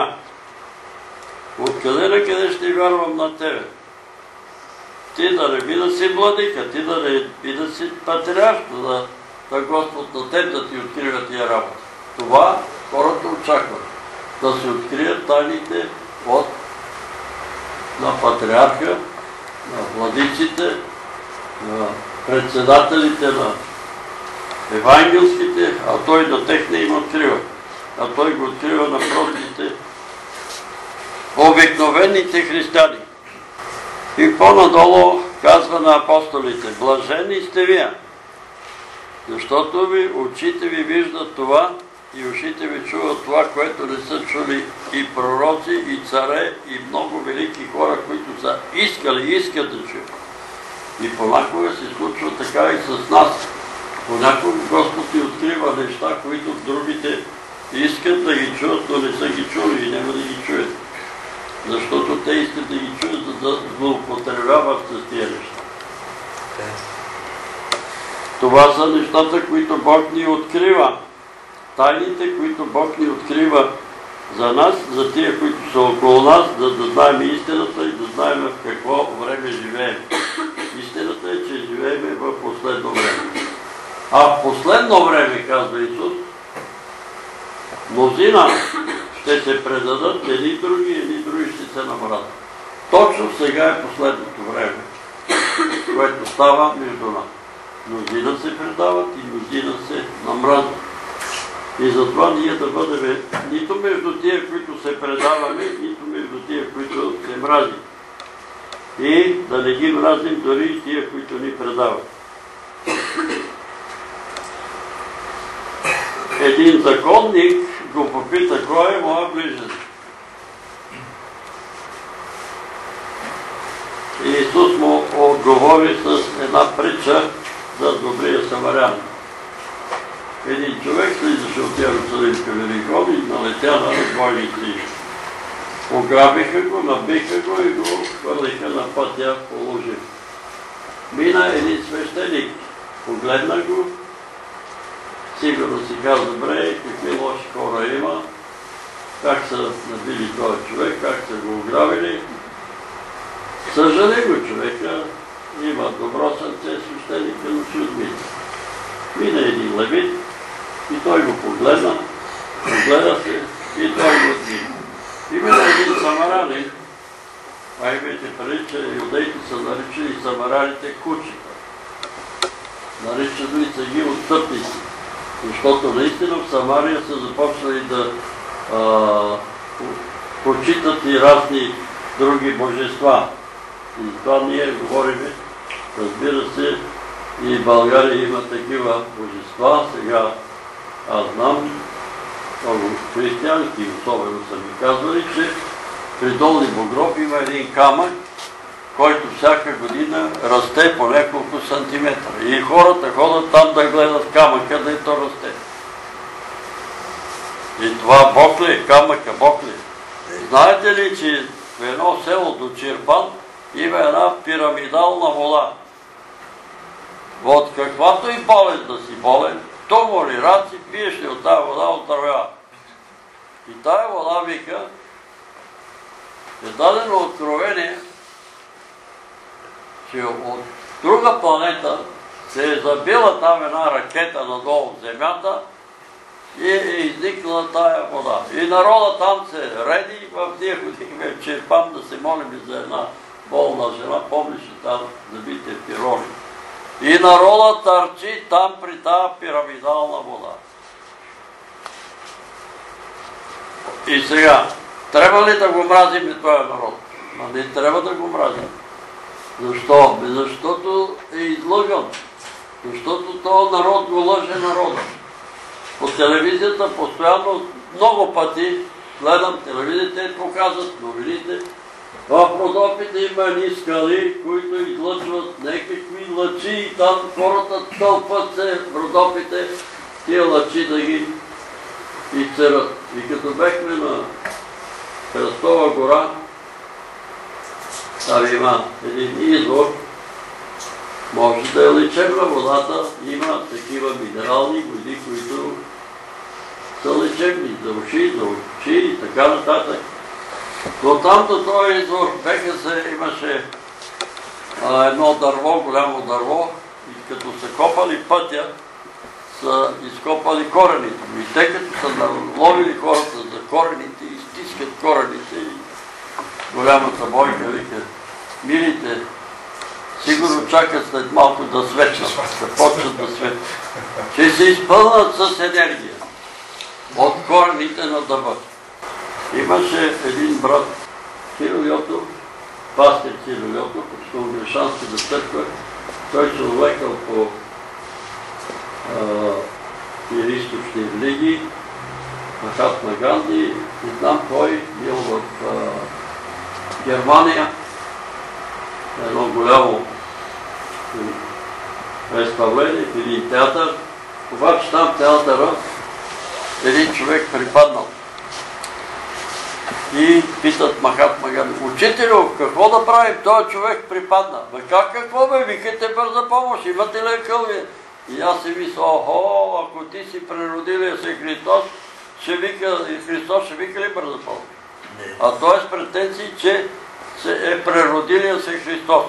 откъде на къде ще вярвам на тебе? Ти да не би да си владика, ти да не би да си патриарх, да Господ на теб да ти открива тия работа. Това хората очакват. Да се открият тайните на патриарха, на владиците, на председателите на евангелските, а той на тех не им открива. А той го открива на простите, обикновените християни. И по-надолу казва на апостолите, блажени сте вие, защото очите ви виждат това и ушите ви чуват това, което не са чули и пророци, и царе, и много велики хора, които са искали и искат да чуят. И понякога се случва така и с нас. Понякога Господ ни открива неща, които другите искат да ги чуят, но не са ги чули и няма да ги чуят. Защото те искат да ги чуят, за да злоупотребяват с тия неща. Това са нещата, които Бог ни открива. Тайните, които Бог ни открива за нас, за тия, които са около нас, да знаем истината и да знаем в какво време живеем. Истината е, че живеем в последно време. А в последно време, казва Исус, мнозина ще се предадат едни други ще се намрат. Точно сега е последното време, което става между нас. Мнозина се предават и мнозина се намразват. И затова ние да бъдем нито между тия, които се предаваме, нито между тия, които се мразим. И да не ги мразим дори и тия, които ни предават. Един законник го попита, кой е моя ближен? И Исус му отговори с една притча за добрия самарян. Един човек слизаше от Иерусалимска Верихон и налетя на разбойници. Ограбиха го, набиха го и го хвърлиха на пътя по лужи. Мина един свещеник, погледна го, сигурно си каза, добре, какви лоши хора има, как са набили този човек, как са го ограбили Съжали го човека, има добро сърце, свещеника, но си отмина. Мина един левит и той го погледа се и той го отмина. Именно един самаранин, а имайте преди, че юдеите са наричали самараните кучета. Наричали са ги отстъпници, защото наистина в Самария са започнали да почитат и разни други божества. И това ние говорим, разбира се, и в България има такива божества. Сега аз знам, много християнки особено са ми казвали, че при Долни Богров има един камък, който всяка година расте по няколко сантиметра. И хората ходят там да гледат камъка, дето расте. И това Бог ли? Камъка Бог ли? Знаете ли, че в едно село до Чирпан има една пирамидална вода? От каквато и болест да си болен, тумори, раци, пиеш ли от тази вода, оздравява. И тая вода, вика, е дадено откровение, че от друга планета се е забила там една ракета надолу в земята и е изникнала тая вода. И народа там се реди в тия години в Чирпан да се молим за една болна жена, помниш ли там забите пирони. И народа търчи там при тая пирамидална вода. И сега, трябва ли да го мразим този народ? Не трябва да го мразим. Защо? Защото е излъган. Защото този народ го лъже народа. По телевизията постоянно много пъти гледам телевизията и показват новините. В Родопите има едни скали, които излъчват някакви лъчи и там хората тълпат се в Родопите тия лъчи да ги изцерат. И като бехме на Кръстова гора, там има един извор, може да е лечебна водата, има такива минерални води, които са лечебни за уши, за очи и така нататък. Но там до този извор имаше едно дърво, голямо дърво, и като са копали пътя, са изкопали корените. И те като са наловили хората за корените, изтискат корените и голямата бойка вика: милите, сигурно чакат след малко да свечат, да почнат да светят. Че се изпълнат с енергия от корените на дъба. Имаше един брат, Кирил Йотов, пастир Кирил Йотов, от Конгрешанската църква. Той се увлекал по източни религии, Махатма Ганди, не знам кой, бил в Германия, едно голямо представление, един театър. Обаче там театъра един човек припаднал. И питат Махатма Ганди: учителю, какво да правим? Той човек припадна. Бе как какво бе? Викайте бърза помощ, имате ли акълвие? И аз си мисля: охо, ако ти си преродилия се Христос, Христос ще вика ли бърза помощ? А той е с претенции, че е преродилия се Христос.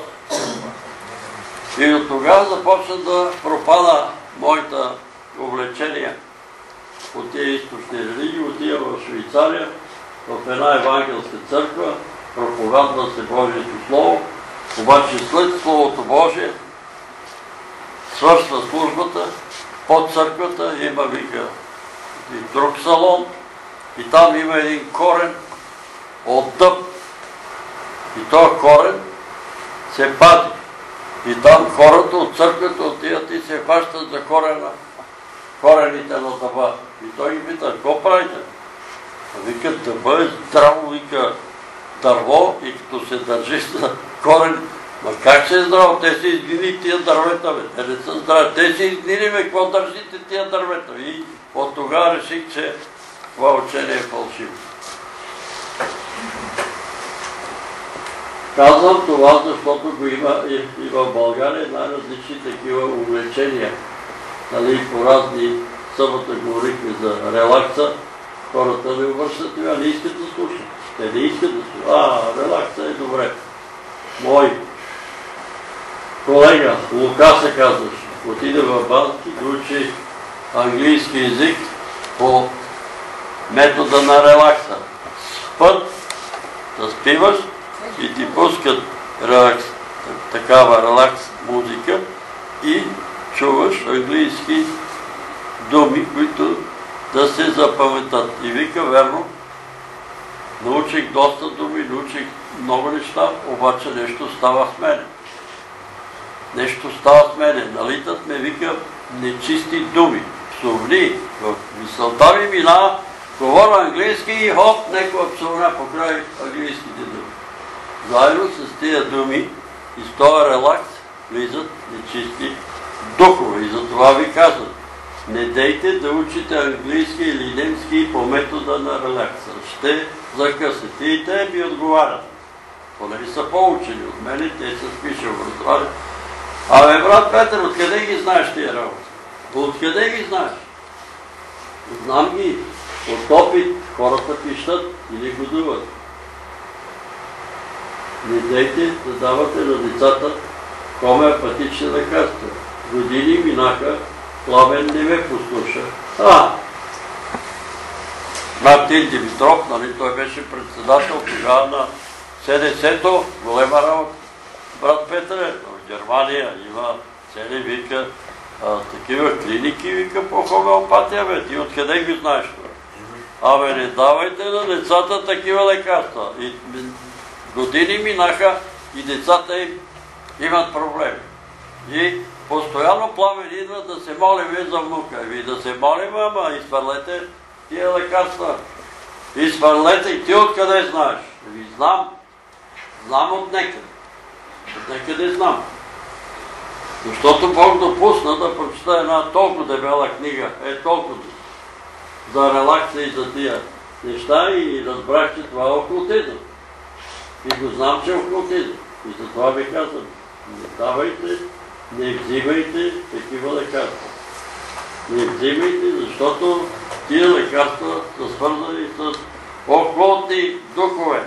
И от тогава започна да пропада моята увлечение от тия източни религии. Отива в Швейцария, в една евангелска църква, проповядва се Божието Слово, обаче след Словото Божие свършва службата, под църквата има, вика, друг салон и там има един корен от дъб. И този корен се пази. И там хората от църквата отиват и се хващат за корените на дъба. И той ги пита: какво правите? Вика: дъба е здраво, вика, дърво, и като се държиш на корен. Ма как ще е здраво? Те са изгнили тия дървета, бе. Те не са здрави. Те са изгнили, бе, какво държите тия дървета? И от тогава реших, че това учение е фалшиво. Казвам това, защото го има и в България най-различни такива увлечения. Нали, по разни събота говорихме за релакса, хората не обръщат това, не искат да слушат. Те не искат да слушат. Релакса е добре. мой колега Лука се казваше, отиде в Бански да учи английски език по метода на релакса. Спът, да спиваш и ти пускат такава релакс музика и чуваш английски думи, които да се запаметат. И вика, верно, научих доста думи, научих много неща, обаче нещо става с мене. Нещо става с мене. Налитат ме, вика, нечисти думи, псовни. В мисълта ми минава, говоря английски и хоп, някаква псовня покрай английските думи. Заедно с тия думи и с този релакс влизат нечисти духове. И затова ви казвам, не дейте да учите английски или немски по метода на релакса. Ще закъснете. И те ми отговарят. Поне са по-учени от мене, те са спише образование. Абе, брат Петър, откъде ги знаеш тия работи? Откъде ги знаеш? Знам ги. От опит хората пищат или годуват. Не дейте да давате на децата хомеопатични лекарства. Години минаха, Пламен не ме послуша. Мартин Димитров, нали, той беше председател тогава на СДС-то, голема работа. Брат Петре, в Германия има цели, вика, такива клиники, вика, по хомеопатия, бе. Ти откъде ги знаеш това? Абе, не давайте на децата такива лекарства. И години минаха и децата им имат проблеми. И постоянно Пламен идва да се молим за внука. И да се молим, ама изхвърлете тия лекарства. Изхвърлете и ти откъде знаеш? Ви знам. Знам от некъде. От некъде знам. Защото Бог допусна да прочита една толкова дебела книга. Толкова. За релакса и за тия неща и разбрах, че това е окултизъм. И го знам, че е окултизъм. И затова ви казвам, не давайте, не взимайте такива лекарства. Не взимайте, защото тия лекарства са свързани с окултни духове.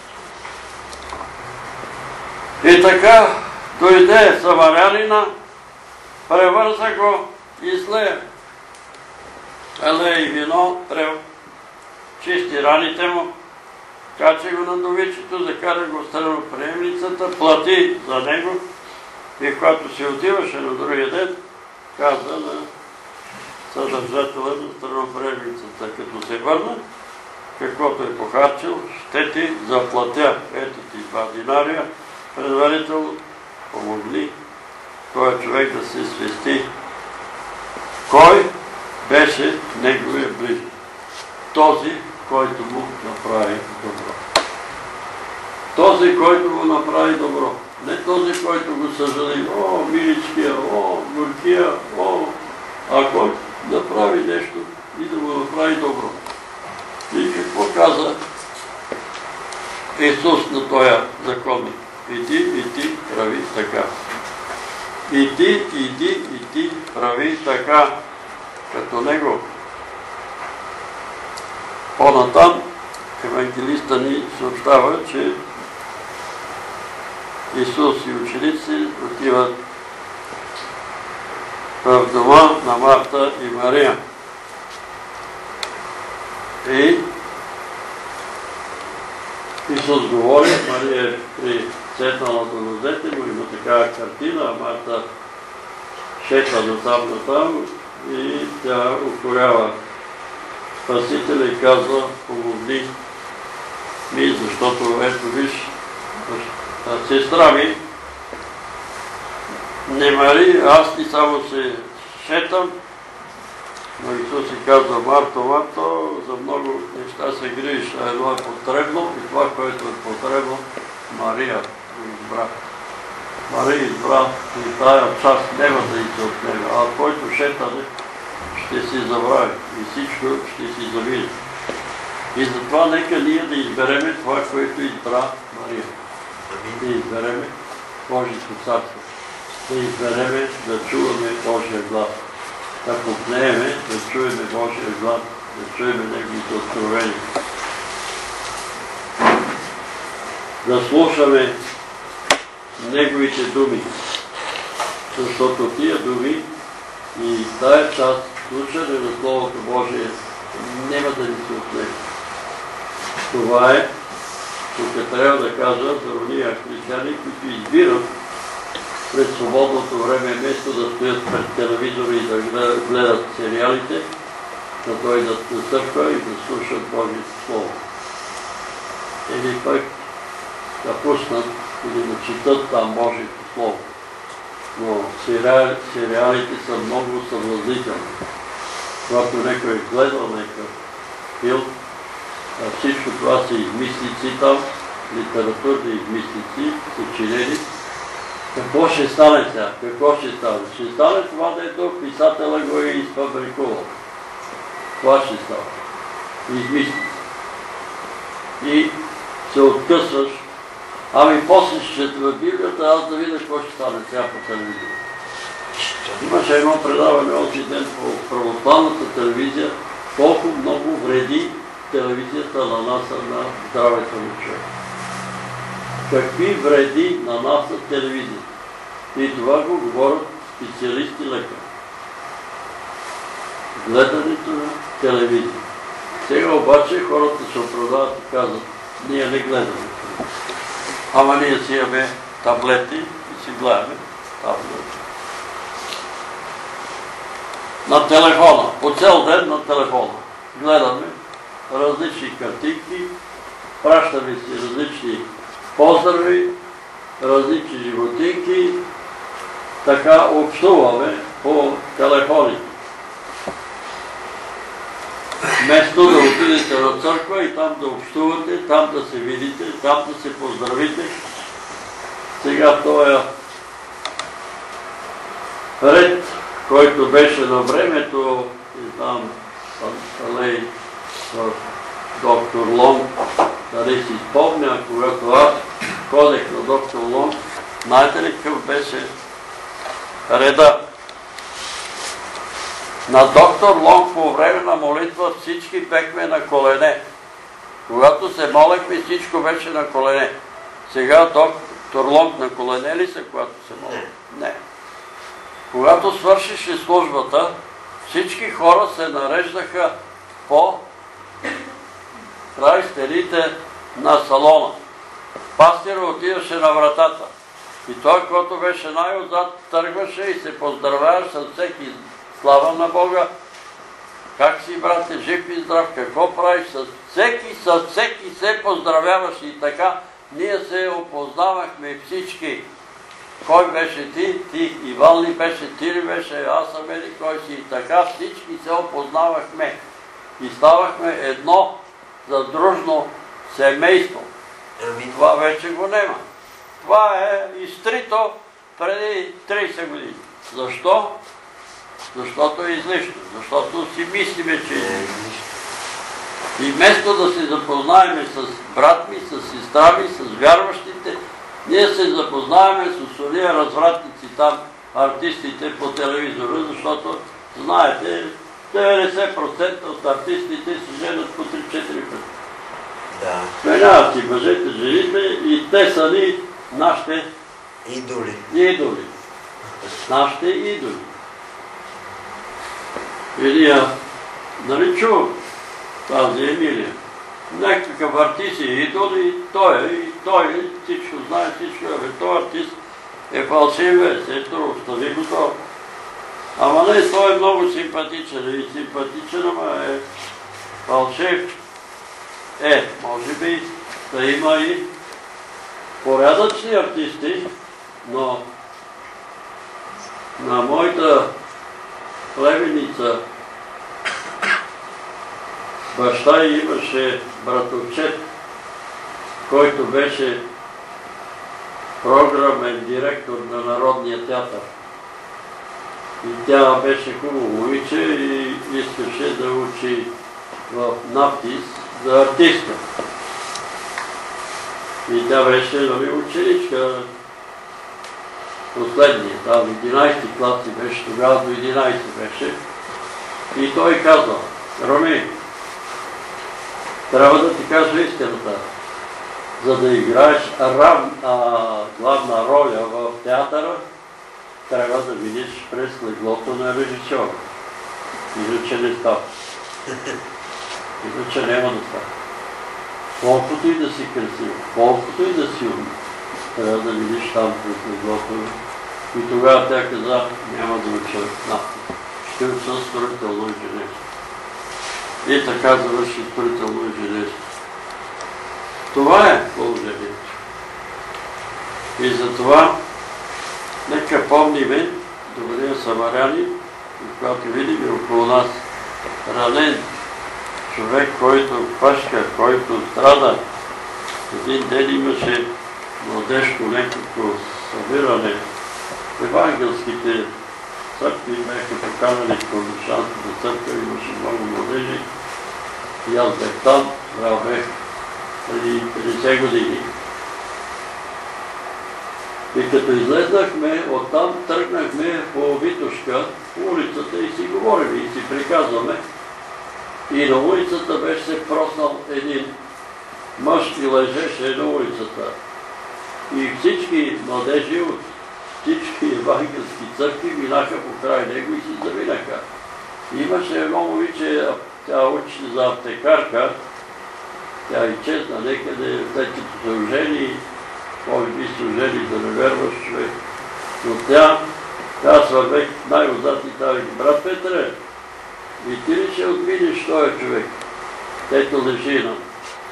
И така дойде самарянина, превърза го и слея. Елей вино, чисти раните му, качи го на довичето, закара го в страноприемницата, плати за него и когато се отиваше на другия ден, каза на съдържателя на страноприемницата, като се върна, каквото е похарчил, ще ти заплатя. Ето ти 2 динария, предварително помогли този човек да се свести. Кой беше неговия ближник? Този, който му направи добро. Този, който му направи добро. Не този, който го съжали, о, миличкия, о, горкия, о, а който направи нещо и да му направи добро. И какво каза Исус на този законник? И ти прави така. И ти прави така, като него. По-натам евангелиста ни съобщава, че Исус и ученици отиват в дома на Марта и Мария. И Исус говори, Мария е прицетнала до нозете му, има такава картина, а Марта шета натам и тя укорява Спасителя и казва, помогни ми, защото ето виж, сестра ми не мари, аз ти само се шетам, но Исус си казва, Марто, за много неща се грижиш, а едно е потребно и това, което е потребно, Мария избра. Мария избра и тая част няма да иде от него, а който шетане ще си забрави и всичко ще си завиде. И затова нека ние да избереме това, което избра Мария. Да избереме Божието царство. Да избереме да чуваме Божия глас. Да попнееме да чуеме Божия глас, да чуеме Неговите откровения. Да слушаме неговите думи. Защото тия думи и тая част, слушане на Словото Божие, няма да ни се отнеме. Това е, тук трябва да кажа за ония християни, които избират през свободното време, вместо да стоят пред телевизора и да гледат сериалите, да дойдат на църква и да слушат Божието Слово. Или пък да пуснат или да четат там Божието Слово. Но сериалите са много съблазнителни. Когато някой е гледал някакъв филм, всичко това са измислици там, литературни измислици, съчинени. Какво ще стане сега? Какво ще стане? Ще стане това, дето писателя го е изфабрикувал. Това ще стане. Измислици. И се откъсваш. Ами после ще чета в Библията, аз да видя какво ще стане сега по телевизия. Имаше едно предаване онзи ден по православната телевизия, колко много вреди телевизията нанася на здравето на човек. Какви вреди нанася телевизията? И това го говорят специалисти лекари. Гледането на телевизия. Сега обаче хората се оправдават и казват, ние не гледаме. Ама ние си имаме таблети и си гледаме таблети. На телефона, по цял ден на телефона. Гледаме различни картинки, пращаме си различни поздрави, различни животинки, така общуваме по телефоните. Вместо да отидете на църква и там да общувате, там да се видите, там да се поздравите. Сега този ред, който беше на времето, и там доктор Лонг, дали си спомня, когато аз ходех на доктор Лонг, знаете ли какъв беше реда? На доктор Лонг по време на молитва всички бехме на колене. Когато се молехме, всичко беше на колене. Сега доктор Лонг на колене ли са, когато се моли? Не. Когато свършише службата, всички хора се нареждаха по край стените на салона. Пастира отиваше на вратата. И той, който беше най-отзад, тръгваше и се поздравяваше с всеки. Слава на Бога! Как си, брате, жив и здрав? Какво правиш? С всеки се поздравяваш и така. Ние се опознавахме всички. Кой беше ти? Ти. Иван ли беше? Ти ли беше? Аз съм еди кой си. И така всички се опознавахме. И ставахме едно задружно семейство. Това вече го нема. Това е изтрито преди 30 години. Защо? Защото е излишно. Защото си мислиме, че е излишно. И вместо да се запознаеме с брат ми, с сестра ми, с вярващите, ние се запознаваме с ония развратници там, артистите по телевизора, защото, знаете, 90% от артистите се женят по 3-4 пъти. Да. Сменяват си мъжете, жените и те са ни нашите идоли. Нашите идоли. Илия, нали чу тази Емилия? Някакъв артист е идол и той всичко знае, всичко е. Той артист е фалшивец, ето, остави го това. Ама не, той е много симпатичен и симпатичен, ама е фалшив. Може би да има и порядъчни артисти, но на моята племеница баща имаше братовчет, който беше програмен директор на Народния театър. И тя беше хубаво момиче и искаше да учи в НАПТИС за артистка. И тя беше ученичка последния, там 11-ти клас беше, тогава до 11 беше. И той казва, Роми, трябва да ти кажа истината. за да играеш главна роля в театъра, трябва да видиш през леглото на режисьора. Иначе не става. Иначе няма да става. Колкото и да си красив, колкото и да си умни, трябва да видиш там през леглото. И тогава тя каза, няма да уча нафта. Ще уча строително инженерство. И така завърши строително инженерство. Това е положението. И затова нека помниме, добрия самаряни, когато видим около нас ранен човек, който пашка, който страда. Един ден имаше младежко някакво събиране. Евангелските църкви бяха поканали в Коношанската църква, имаше много младежи. И аз бях там, бях преди 50 години. И като излезнахме, оттам тръгнахме по Витошка, по улицата и си говорим и си приказваме. И на улицата беше се проснал един мъж и лежеше на улицата. И всички младежи от всички евангелски църкви минаха покрай него и си завинаха. Имаше едно момиче, тя учи за аптекарка, тя изчезна некъде, след като се ожени, може би се ожени да не верваш човек. Но тя свървех най-отзад и тази, брат Петре, и ти ли ще отминеш този човек, дето лежи на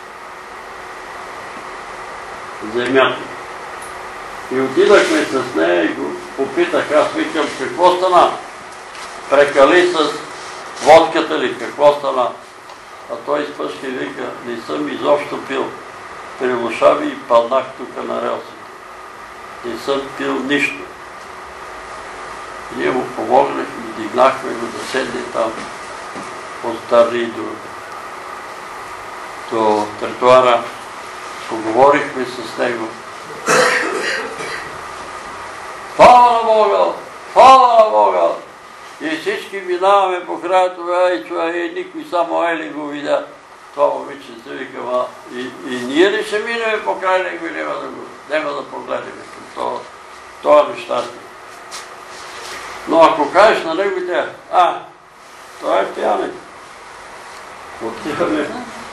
земята. И отидахме с нея и го попитах, аз викам, какво стана? Прекали с водката ли, какво стана? А той изпъшка и вика, не съм изобщо пил. Прилуша ми и паднах тук на релсите. Не съм пил нищо. Ние му помогнахме, дигнахме го да седне там, отстарни до тротуара. Поговорихме с него. Слава на Бога! Слава на Бога! И всички минаваме по края това и никой само Ели го видя. Това момиче се вика, и ние ли ще минем по край него и няма да погледнем към това нещастие. Но ако кажеш на него тя, това е пияник. Отиваме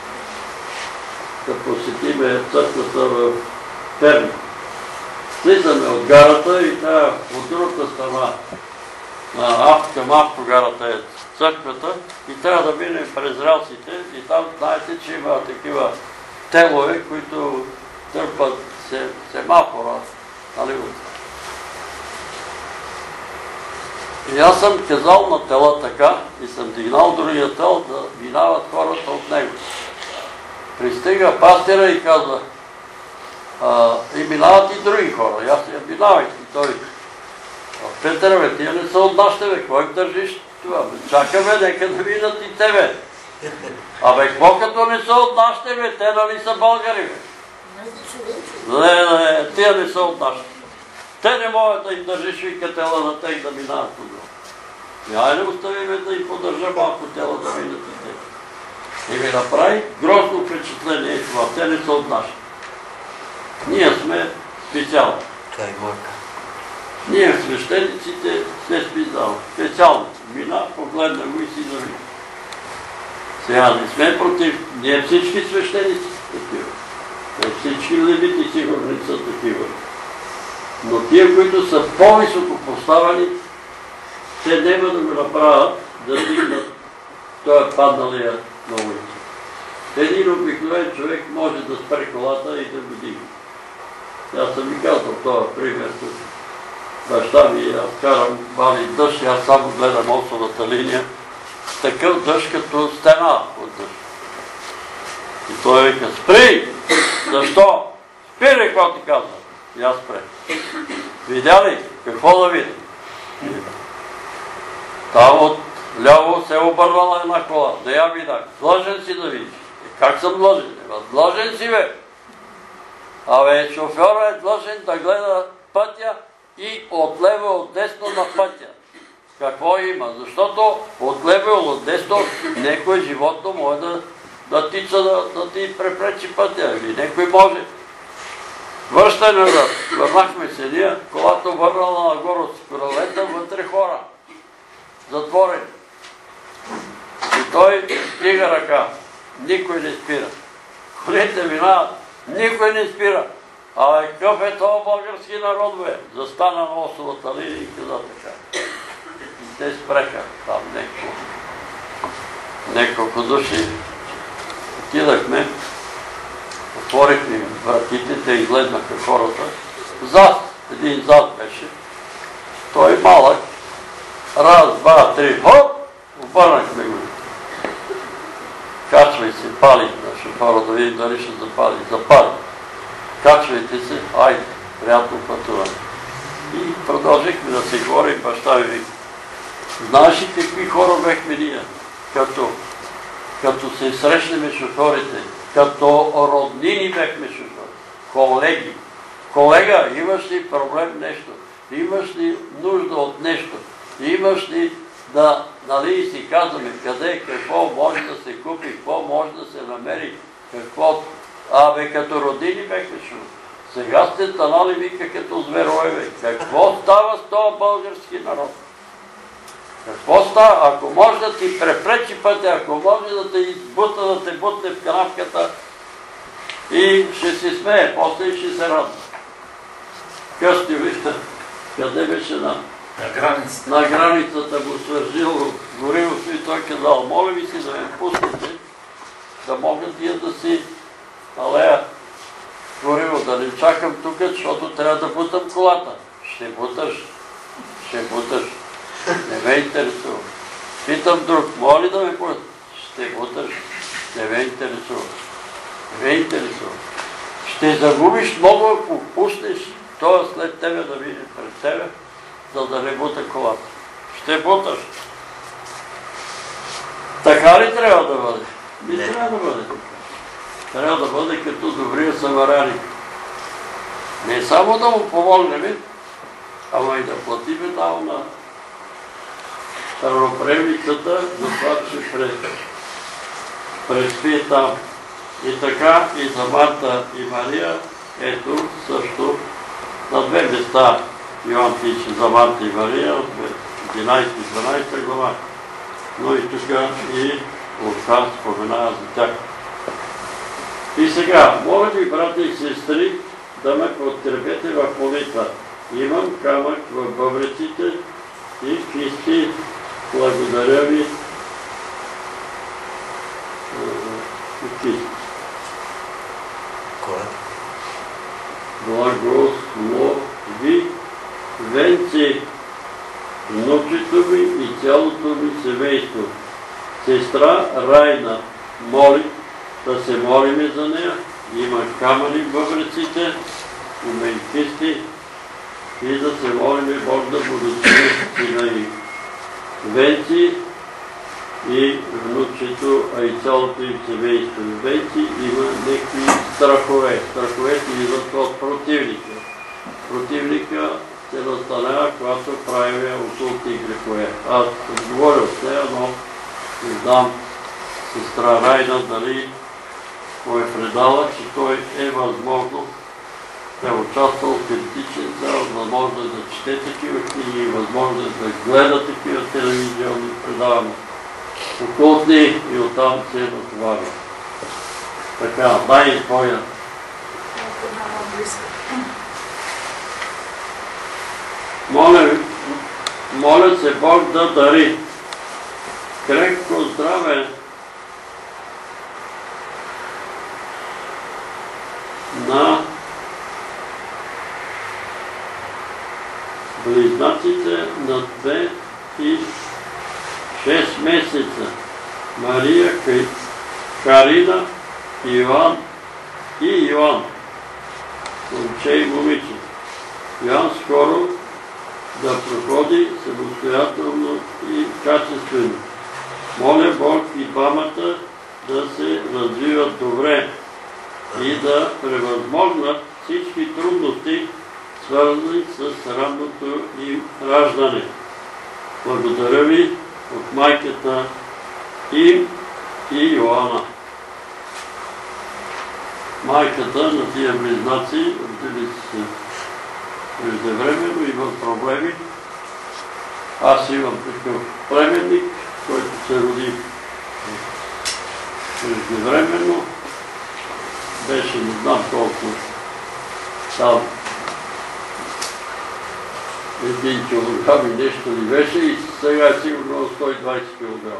да посетиме църквата в Перник. Слизаме от гарата и тая от другата страна към автогарата е църквата и трябва да минем през релсите и там знаете, че има такива телове, които търпат семафора. И аз съм казал на тела така и съм дигнал другия тел да минават хората от него. Пристига пастира и казва, и минават и други хора. И аз я минавах и той. Петър, бе, тия не са от нашите, бе, кой държиш това? Чакаме, нека да видят и тебе. Абе, какво като не са от нашите, бе, те нали са българи, бе? Не, тия не са от нашите. Те не могат да им държиш викатела на тех да минават тук. Айде оставиме да им поддържа малко тела да минат и те. И ми направи грозно впечатление това. Те не са от нашите. Ние сме специални. Ние свещениците сме специални. Мина, погледна го и си завиня. Сега не сме против. Ние всички свещеници такива. Всички левити сигурно са такива. Но тия, които са по-високо поставени, те няма да го направят да дигнат този падналия на улица. Един обикновен човек може да спре колата и да го дигне. Аз съм ви казал този пример тук. Баща ми, аз карам вали дъжд и аз само гледам осовата линия. Такъв дъжд като стена от дъжд. И той вика, спри! Защо? Спирай, какво ти казвам. И аз спре. Видя ли? Какво да видим? Там от ляво се обърнала една кола. Да я видах. Длъжен си да видиш. Как съм длъжен? Длъжен си, бе! Абе, шофьора е длъжен да гледа пътя и отлево от десно на пътя. Какво има? Защото отлево от десно некое животно може да тича да ти препречи пътя. Или некой може Връщане назад. Върнахме се ние, колата върнала нагоре с коралета, вътре хора. Затворени. И той дига ръка. Никой не спира. Колите минават. Никой не спира. А какъв е това български народ, бе? Застана на осовата линия и каза така. И те спреха там няколко души. Отидахме, отворихме вратите, те изгледнаха хората. Един зад беше. Той малък. Раз, два, три, хоп! Обърнахме го. Качвай се, пали на шофьора, да видим дали ще запали. Запали. Качвайте се, айде, приятно пътуване. И продължихме да се говорим, баща ми вика. Знаеш ли какви хора бехме ние? Като се срещнем шофьорите, като роднини бехме шофьори, колеги. Колега, имаш ли проблем нещо? Имаш ли нужда от нещо? Имаш ли да, нали, си казваме къде, какво може да се купи, какво може да се намери, какво... Абе, като родини бехме шофьори. Сега сте станали, вика, като зверове. Какво става с този български народ? Какво става? Ако може да ти препречи пътя, ако може да те избута, да те бутне в канавката и ще се смее, после и ще се радва. Къщи, вижте, къде беше на границата го свържило горивото и той казал, моля ви си да ме пуснете, да могат тия да си налеят гориво, да не чакам тук, защото трябва да бутам колата. Ще буташ. Не ме интересува. Питам друг, моля да ме пуснете? Ще буташ. Не ме интересува. Ще загубиш много, ако пуснеш това след тебе да види пред тебе, за да не бута колата. Ще буташ. Така ли трябва да бъде? Не трябва да бъде така. Трябва да бъде като добрия самаряник. Не само да му помогнем, ама и да платиме там на староприемницата, за това, че преспи там. И така и за Марта и Мария, ето също на две места Йоан пише за Марта и Мария, от 11-12 глава. Но и тук и Лука споменава за тях. И сега, моля ви, брати и сестри, да ме подкрепете в молитва. Имам камък в бъбреците и кисти. Благодаря ви. Благослови Венци, внучето ми и цялото ми семейство. Сестра Райна моли да се молиме за нея. Има камъни в бъбреците, има и кисти. И да се молиме Бог да благослови сина и Венци и внучето, а и цялото им семейство. Венци има някакви страхове. Страховете идват от противника. Противника се настанява, когато правим окултни грехове. Аз съм говорил с нея, но не знам сестра Райна дали му е предала, че той е възможно да е участвал в критичен цел, възможно е да чете такива книги, възможно е да гледа такива телевизионни предавания. Окултни и оттам се натоварва. Така, дай твоя. Моля се Бог да дари крепко здраве на близнаците на 2 и 6 месеца. Мария, Карина, Иван и Йоан. Момче и момиче. Йоан скоро да проходи самостоятелно и качествено. Моля Бог и двамата да се развиват добре и да превъзмогнат всички трудности, свързани с ранното им раждане. Благодаря ви от майката им и Йоана. майката на тия близнаци, родили се преждевременно, имат проблеми. Аз имам такъв племенник, който се роди преждевременно. Беше не знам колко там 1 килограм и нещо ли беше и сега е сигурно 120 килограма.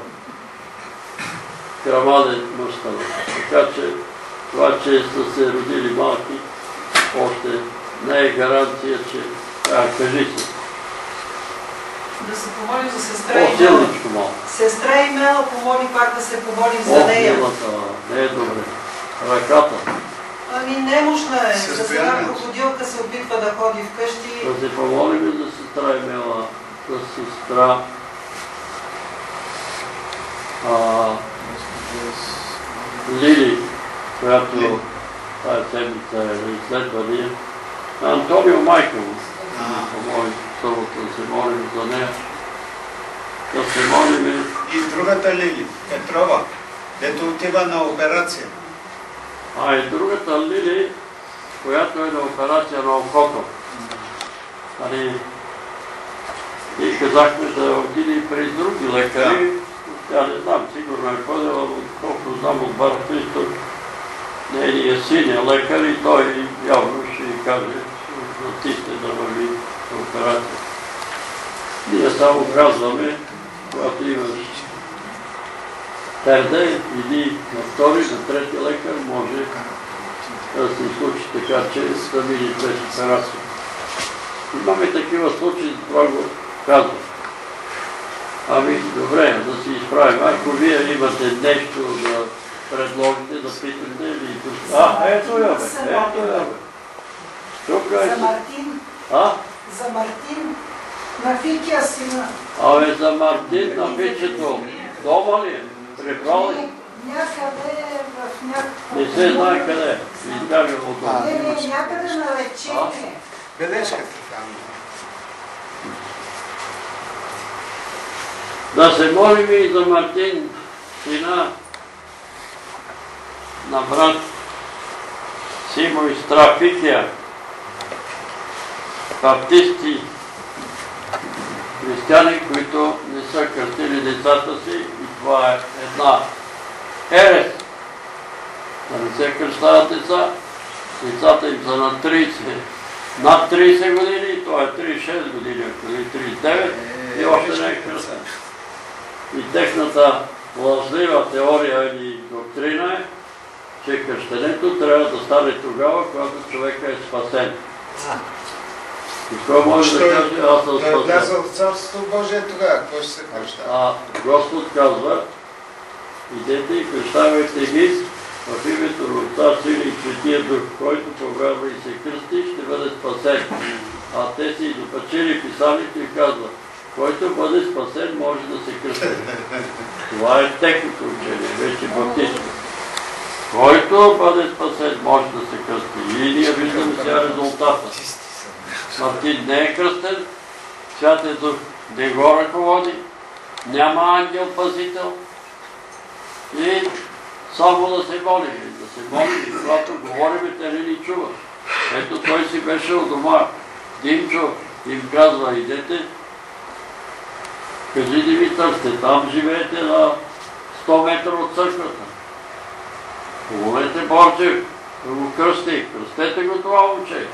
Крамаден мъж стана. Така че това, че са се родили малки, още не е гаранция, че... кажи се. Да се помолим за сестра Имела. По-силничко малко. Сестра Имела помоли пак да се помолим за нея. Не е добре. Ръката. Ами немощна е. С една крокодилка се опитва да ходи вкъщи. Да се помолим за сестра Имела, за сестра Лили, която тази седмица е на изследвания. Антонио майка му. Помоли събота да се молим за нея. Да се молим. И другата Лили, Петрова, дето отива на операция. И другата Лили, която е на операция на окото. И казахме да отиде при други лекари. Тя не знам, сигурно е ходила, но колко знам от Бар Христов, нейния син е лекар и той явно ще й каже, натисне да върви на операция. Ние само казваме, когато имаш терде, иди на втори, на трети лекар, може да се случи така, че да мине без операция. Имаме такива случаи, това го казвам. Ами, добре, да си изправим. Ако вие имате нещо да предложите, да питате или... Ето я бе. Тук е... За Мартин. За Мартин. На Фикия сина. За Мартин, на Фичето. Дома ли е? Прибрал ли? Някъде в някакво... Не се знае къде. Изкажа от дома. Някъде на лечение. Бележката там. Да се молим и за Мартин, сина на брат Симо и Страфикия, баптисти, християни, които не са кръстили децата си, и това е една ерес. Да не се кръщават деца, децата им са на 30, над 30 години, това е 36 години, или 39 и още не е кръстен. И техната лъжлива теория или доктрина е, че кръщенето трябва да стане тогава, когато човека е спасен. И кой може да каже, аз съм спасен? Той е влязъл в Царството Божие тогава, какво ще се кръщава? Господ казва, идете и кръщавайте ги в името на Отца, Сина и Светия Дух, който повярва и се кръсти, ще бъде спасен. А те си изопачили писанието и казват, който бъде спасен, може да се кръсти. Това е техното учение, вече баптистко. Който бъде спасен, може да се кръсти. И ние виждаме сега резултата. Мартин не е кръстен, Святия Дух не го ръководи, няма ангел-пазител и само да се моли. Да се моли, и когато говорим, те не ни чуват. Ето той си беше от дома. Димчо им казва, идете, кажи Димитър, сте там живеете на 100 метра от църквата. Помолете Борчев да го кръсти. Кръстете го това момче.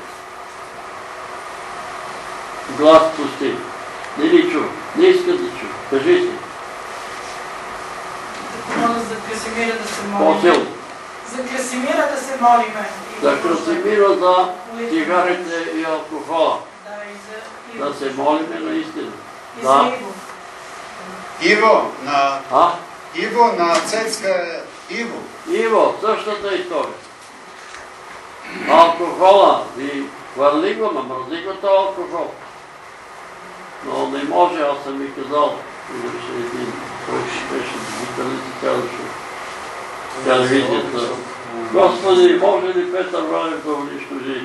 Глас пусти. Не ни чува. Не иска да чува. Кажи си. Моля за Красимира да се молим. По-силно. За Красимира да се молиме. За Красимира, за цигарите и алкохола. Да се молиме наистина. И за Иво. Иво на Цецка Иво. Иво, същата история. Алкохола и хвърли го, намръзи го този алкохол. Но не може, аз съм ми казал, имаше един, който беше гитарист и казваше телевизията. Господи, може ли Петър Вранев да унищожи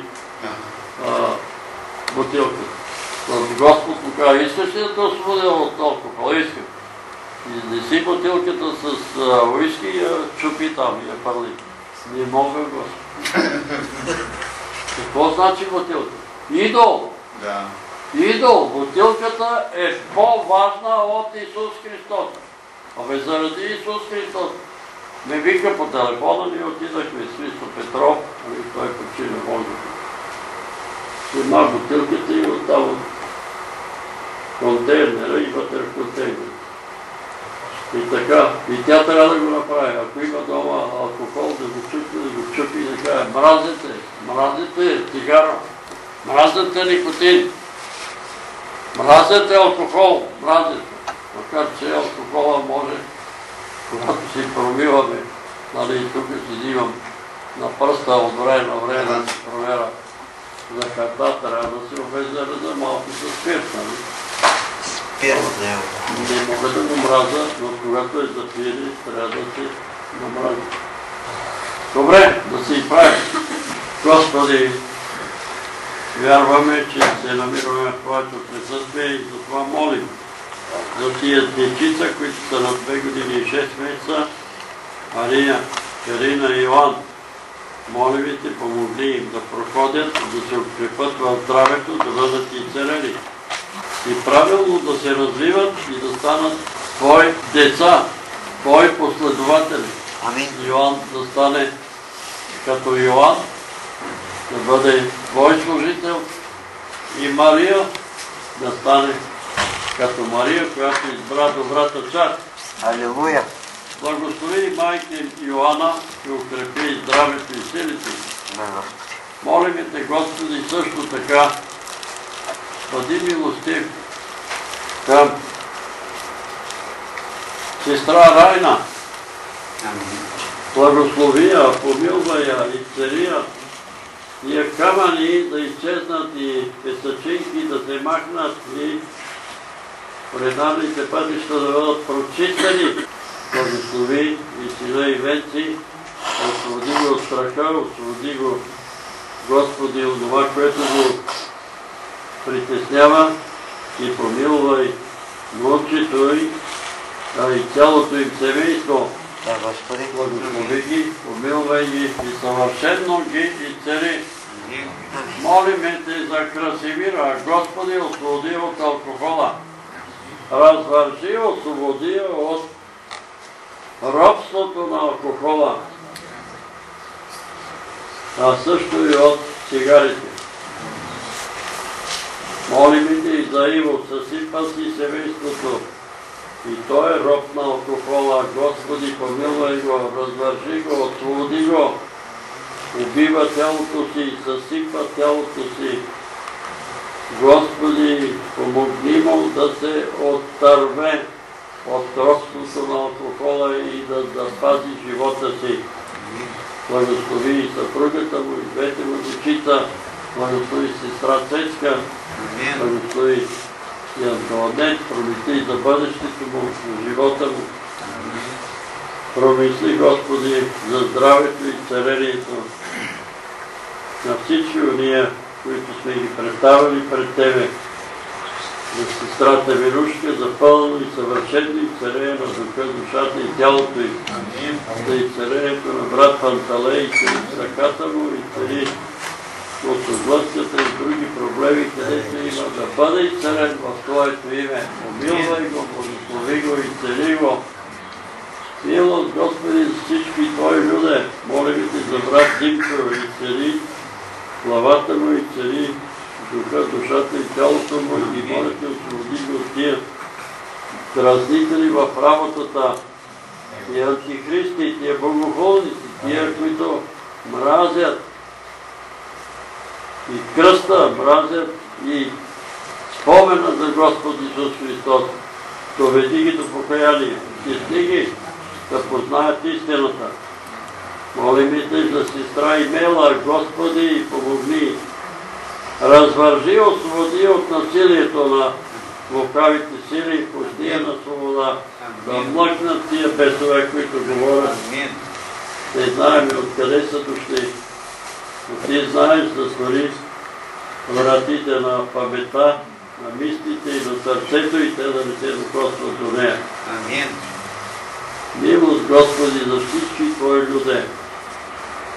бутилката? Господ му казва, искаш ли да те освободя от алкохол? Искам. Изнеси бутилката с уиски и я чупи там и я парли. Не мога, Господи. Какво значи бутилка? Идол. Да. Идол. Бутилката е по-важна от Исус Христос. Абе заради Исус Христос. Ме вика по телефона, ние отидахме с Христо Петров, той почина може. Снима бутилката и оттам контейнера и вътре в контейнера. И така, и тя трябва да го направи. Ако има дома алкохол, да го чупи и да каже, мразите цигара, мразите никотин, мразите алкохол, мразите. Макар че алкохола може, когато си промиваме, нали, тук си взимам на пръста от време на време да си проверя за хата, трябва да се обезде за малко за спирт, нали? Спирт, не. Не мога да го мразя, но когато е запили, трябва да се намрази. Добре, да се изправим. Господи, вярваме, че се намираме в Твоето присъствие и затова молим за тия дечица, които са на 2 години и 6 месеца, Мария, Карина и Йоан. Молим ви те, помогни им да проходят, да се укрепят в здравето, да бъдат изцелени и правилно да се развиват и да станат Твои деца, Твои последователи. Амин. Йоан да стане като Йоан, да бъде Твой служител и Мария да стане като Мария, която избра добрата част. Алилуя. Благослови майка Йоанна и укрепи здравето и силите. Да, Господи. Молим те, Господи, също така, бъди милостив към сестра Райна. Амин. Благослови я, помилвай я и цари я. Тия камъни да изчезнат и песъчинки да се махнат и предавните пътища да бъдат прочистени. Благослови и сина и Венци, освободи го от страха, освободи го, Господи, от това, което го притеснява и помилвай внучето и цялото им семейство. Да, Господи. Благослови ги, помилвай ги и съвършено ги изцели. Молиме те за Красимира, Господи, освободи от алкохола. Развърши, освободи от робството на алкохола, а също и от цигарите. Молим те и за Иво, съсипа си семейството. И той е роб на алкохола. Господи, помилвай го, развържи го, освободи го. Убива тялото си, съсипа тялото си. Господи, помогни му да се оттърве от робството на алкохола и да запази живота си. Благослови и съпругата му, и двете му дечица. Благослови сестра Цецка. Благослови и Антонет, промисли за бъдещето му, за живота му. Промисли, Господи, за здравето и царението на всички уния, които сме ги представили пред Тебе. За сестрата Мирушка, за пълно и съвършено и царене на духа, душата и тялото й. За и царението на брат Панталей, чрез ръката му и цари от съгласията и други проблеми, където има, да бъде изцелен в Твоето име. Помилвай го, благослови го и цели го. Милост, Господи, за всички Твои люди. Молим те за брат Димко и цели главата му и цели духа, душата и тялото му и моля те, освободи го от тия дразнители в работата, тия антихристи, тия богохулници, тия, които мразят и кръста, мразят и спомена за Господ Исус Христос. Доведи ги до покаяние, стисни ги да познаят истината. Молим те за сестра Имела, Господи, помогни. Развържи, освободи от насилието на лукавите сили, пусти на свобода, да млъкнат тия бесове, които говорят. Не знаем откъде са дошли, но Ти знаеш да стори вратите на паметта, на мислите и на сърцето и те да не се докосват до нея. Милост, Господи, за всички Твои люди.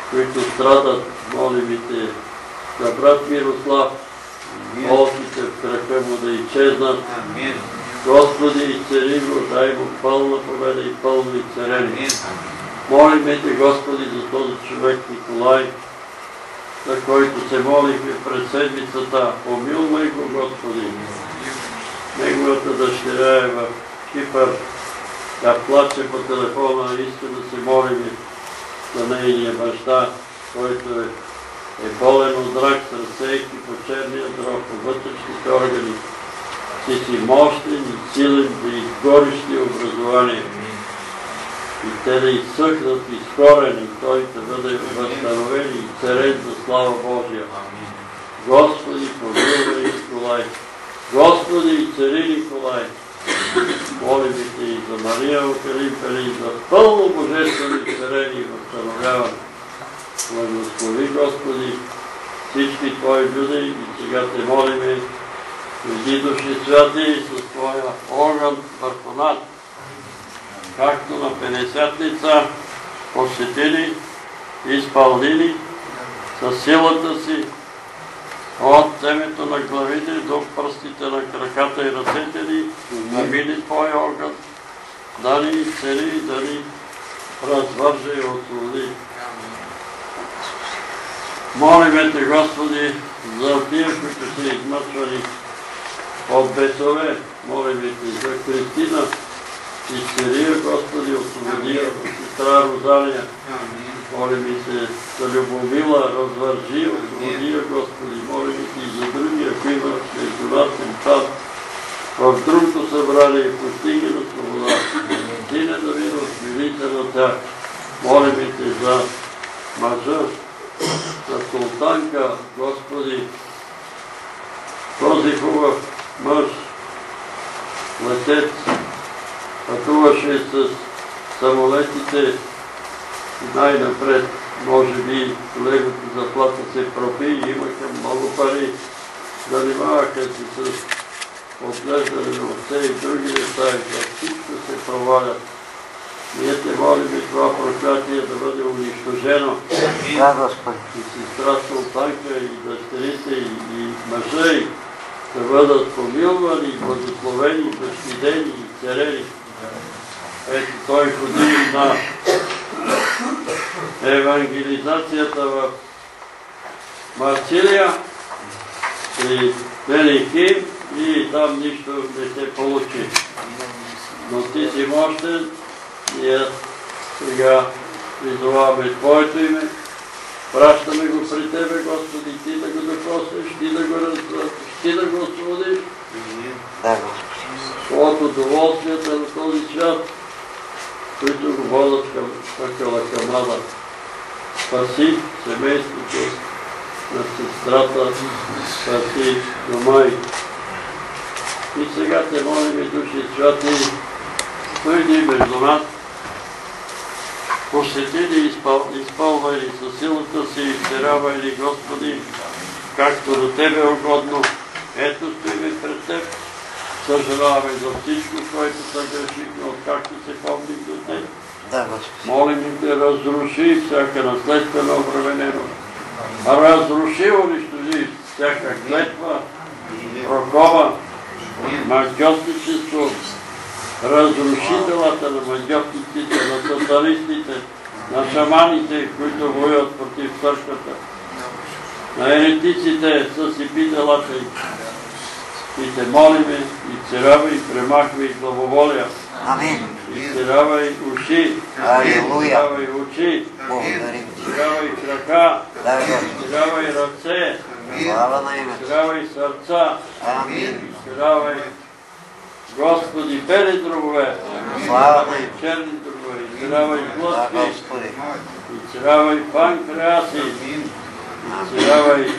които страдат, молим и Те, за брат Мирослав, болките в крака му да изчезнат. Господи, изцели го, дай му пълна победа и пълно изцеление. Молим Те, Господи, за този човек Николай, за който се молихме през седмицата. Помилвай го, Господи. Неговата дъщеря е в Кипър. Тя плаче по телефона, иска да се молим за нейния баща, който е болен от рак, сърцейки по черния дроб, по вътрешните органи. Ти си мощен и силен да изгориш ти образование. И те да изсъхнат изкорени, той да бъде възстановен и царен за слава Божия. Господи, помилвай Николай. Господи, цари Николай. Молим Те и за Мария Окалимпели, за пълно божествено изцеление и възстановяване. Благослови, Господи, всички Твои люди и сега Те молиме, иди души святи с Твоя огън върху нас, както на Петдесятница посетили, изпълнили със силата си от темето на главите до пръстите на краката и ръцете ни, да мине Твоя огън, да ни изцели, да ни развърже и освободи. Молиме Те, Господи, за тия, които са измъчвани от бесове. Молиме Те за Кристина, изцелия, Господи, освободи я, сестра Розалия. Молиме Те за Любомила, развържи, освободи я, Господи. Молиме Те и за други, ако има между нас и там, в другото събрание постигне на свобода. Ти не да ви размилите на тях. Молиме Те за мъжа, за султанка, Господи, този хубав мъж, летец, пътуваше с самолетите и най-напред, може би, неговата заплата се пропи и имаха много пари, занимаваха се с отглеждане на овце и други неща и за всичко се провалят. Ние Те молим това проклятие да бъде унищожено. Да, Господи. И сестра Султанка, и дъщерите, и мъжа, и да бъдат помилвани, благословени, защитени и царени. Ето той ходи на евангелизацията в Марсилия и Велики и там нищо не се получи. Но Ти си мощен. Ние сега призоваваме Твоето име, пращаме го при Тебе, Господи, Ти да го докоснеш, Ти да го развършиш, Ти да го освободиш от удоволствията на този свят, които го водят към пъкъла камада. Спаси семейството на сестрата, спаси дома й. И сега Те молим, души святи, дойди между нас, посетили и изпълвали със силата си и втерявали, Господи, както до Тебе угодно. Ето стоиме пред Теб, съжаляваме за всичко, което съгрешихме, откакто се помним до Теб. Молим Те, разруши всяка наследствена обремененост. Разруши, унищожи всяка клетва, прокова, магиотничество, разрушителата на магиотниците, на сатанистите, на шаманите, които воюват против църквата, на еретиците, съсипи делата им. И Те молиме, изцелявай, премахвай слабоволия, изцелявай уши, изцелявай очи, изцелявай крака, изцелявай ръце, изцелявай сърца, изцелявай, Господи, бели дробове, изцелявай черни дробове, изцелявай глътки, изцелявай панкреаси, изцелявай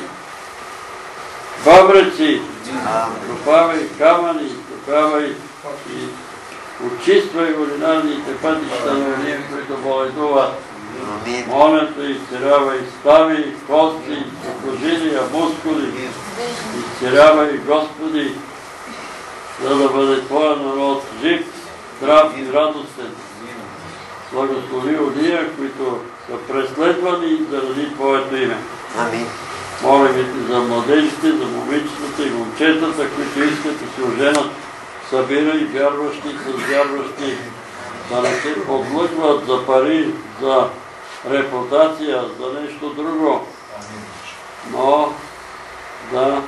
бъбреци, копавай камъни, копавай и очиствай уринарните пътища на уния, които боледуват. Молето изцелявай стави, кости, сухожилия, мускули. Изцелявай, Господи, за да бъде Твоя народ жив, здрав и радостен. Благослови ония, които са преследвани заради Твоето име. Амин. Молим Те за младежите, за момичетата и момчетата, които искат да се оженят. Събирай вярващи с вярващи, да не се подлъгват за пари, за репутация, за нещо друго, но да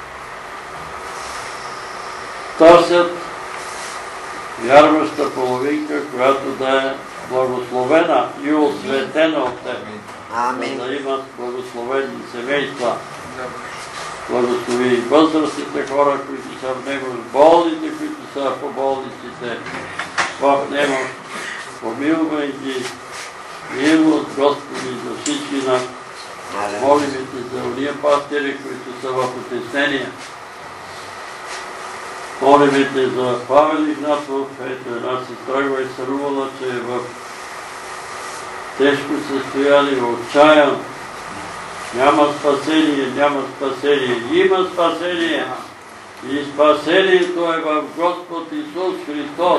търсят вярваща половинка, която да е благословена и осветена от Теб. Амин. Да имат благословени семейства. Благослови възрастните хора, които са в него, болните, които са по болниците в него. Помилвай ги, милост, Господи, за всички нас. Молим Те за уния пастири, които са в отеснение. Молим Те за Павел Игнатов. Ето една сестра го е сънувала, че е в тежко състояние, отчаян. Няма спасение, няма спасение. Има спасение. И спасението е в Господ Исус Христос.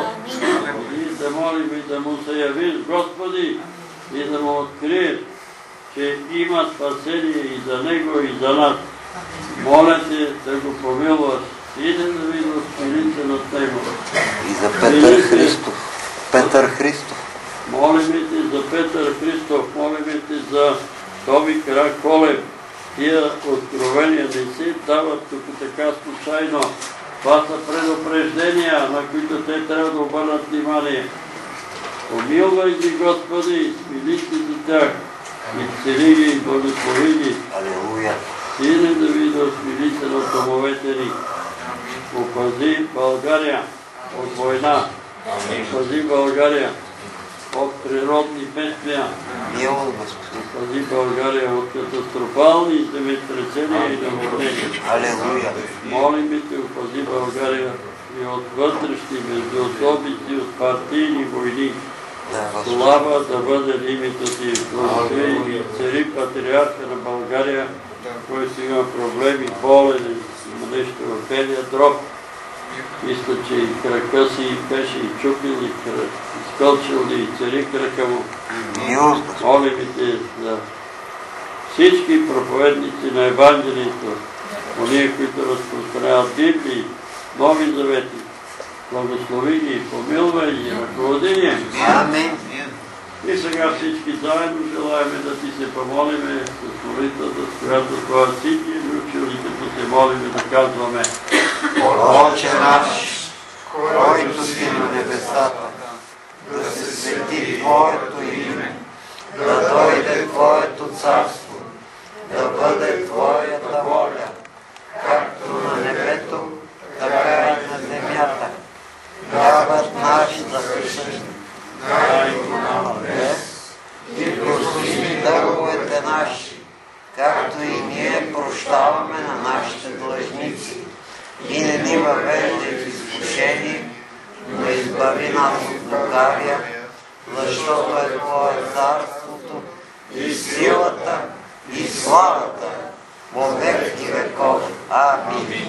И да молим и да му се явиш, Господи, и да му откриеш, че има спасение и за него, и за нас. Моля Те да го помилваш и да видиш милица над него. И за Петър Христов. Петър Христов. Молим Те за Петър Христов, молим Те за Томи Караколев. Тия откровения не се дават тук така случайно. Това са предупреждения, на които те трябва да обърнат внимание. Помилвай ги, Господи, смили се за тях и цели ги, и благослови ги. Алелуя. Сине Давидов, смили се на домовете ни. Опази България от война. Опази България от природни бедствия. Милост, Господи. Опази България от катастрофални земетресения и наводнения. Алелуя. Молим Те, опази България и от вътрешни междуособици, от партийни войни. Слава да бъде името Ти. Благослови и цари патриарха на България, който има проблеми, болен, има нещо в белия дроб. Мисля, че и крака си беше и чупил, и изкълчил, и цари крака му. Молим Те за всички проповедници на Евангелието, ония, които разпространяват Библии, Нови завети. Благослови ги, помилвай ги, ръководи ги. Амин. И сега всички заедно желаем да Ти се помолиме с молитвата, с която Твоя Син ни е учил, и като се молиме да казваме: Отче наш, който си на небесата, да се свети Твоето име, да дойде Твоето царство, да бъде Твоята воля, както на небето, така и на земята. Хлябът наш насъщен, дай го нам днес, и прости дълговете наши, както и ние прощаваме на нашите длъжници. И не ни въвеждай в изкушение, но избави нас от лукавия, защото е Твое царството, и силата, и славата, во веки веков. Амин.